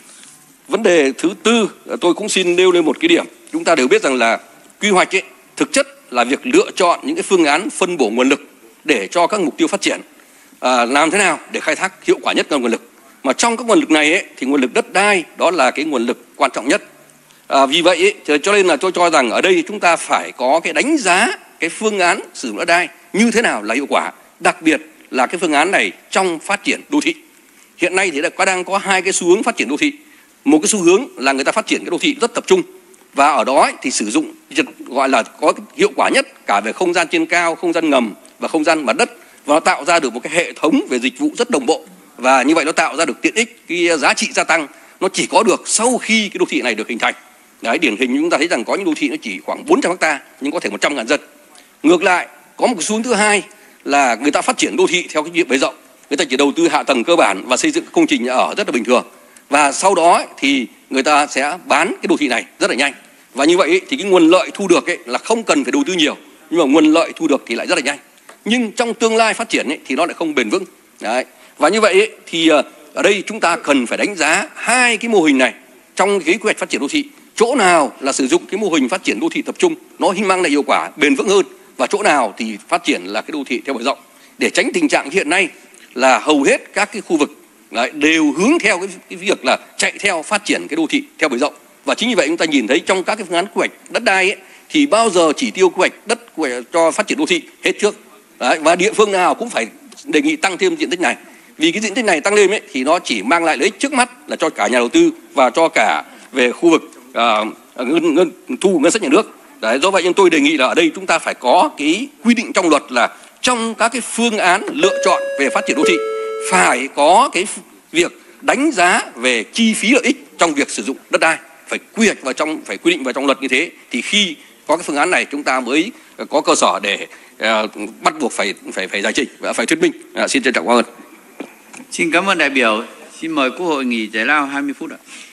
Vấn đề thứ tư tôi cũng xin nêu lên một cái điểm. Chúng ta đều biết rằng là quy hoạch ấy, thực chất là việc lựa chọn những cái phương án phân bổ nguồn lực để cho các mục tiêu phát triển. À, làm thế nào để khai thác hiệu quả nhất các nguồn lực. Mà trong các nguồn lực này ấy, thì nguồn lực đất đai đó là cái nguồn lực quan trọng nhất. À, vì vậy ấy, cho nên là tôi cho rằng ở đây chúng ta phải có cái đánh giá cái phương án sử dụng đất đai như thế nào là hiệu quả. Đặc biệt là cái phương án này trong phát triển đô thị. Hiện nay thì đã đang có hai cái xu hướng phát triển đô thị. Một cái xu hướng là người ta phát triển cái đô thị rất tập trung, và ở đó thì sử dụng gọi là có hiệu quả nhất cả về không gian trên cao, không gian ngầm và không gian mặt đất, và nó tạo ra được một cái hệ thống về dịch vụ rất đồng bộ, và như vậy nó tạo ra được tiện ích, cái giá trị gia tăng nó chỉ có được sau khi cái đô thị này được hình thành. Đấy, điển hình chúng ta thấy rằng có những đô thị nó chỉ khoảng bốn trăm ha nhưng có thể một trăm ngàn dân. Ngược lại có một cái xu hướng thứ hai là người ta phát triển đô thị theo cái diện bề rộng, người ta chỉ đầu tư hạ tầng cơ bản và xây dựng công trình nhà ở rất là bình thường, và sau đó thì người ta sẽ bán cái đô thị này rất là nhanh. Và như vậy thì cái nguồn lợi thu được ấy là không cần phải đầu tư nhiều, nhưng mà nguồn lợi thu được thì lại rất là nhanh. Nhưng trong tương lai phát triển ấy, thì nó lại không bền vững. Đấy. Và như vậy ấy, thì ở đây chúng ta cần phải đánh giá hai cái mô hình này trong cái quy hoạch phát triển đô thị chỗ nào là sử dụng cái mô hình phát triển đô thị tập trung nó mang lại hiệu quả bền vững hơn, và chỗ nào thì phát triển là cái đô thị theo bờ rộng, để tránh tình trạng hiện nay là hầu hết các cái khu vực đấy, đều hướng theo cái, cái việc là chạy theo phát triển cái đô thị theo bờ rộng. Và chính vì vậy chúng ta nhìn thấy trong các cái phương án quy hoạch đất đai ấy, thì bao giờ chỉ tiêu quy hoạch đất cho phát triển đô thị hết trước. Đấy, và địa phương nào cũng phải đề nghị tăng thêm diện tích này, vì cái diện tích này tăng lên ấy, thì nó chỉ mang lại lợi ích trước mắt là cho cả nhà đầu tư và cho cả về khu vực uh, ngân, ngân, thu ngân sách nhà nước. Đấy, do vậy nên tôi đề nghị là ở đây chúng ta phải có cái quy định trong luật là trong các cái phương án lựa chọn về phát triển đô thị phải có cái việc đánh giá về chi phí lợi ích trong việc sử dụng đất đai, phải quy hoạch vào trong, phải quy định vào trong luật như thế, thì khi có cái phương án này chúng ta mới có cơ sở để uh, bắt buộc phải phải phải giải trình và phải thuyết minh. Uh, xin trân trọng cảm ơn. Xin cảm ơn đại biểu. Xin mời Quốc hội nghỉ giải lao hai mươi phút ạ.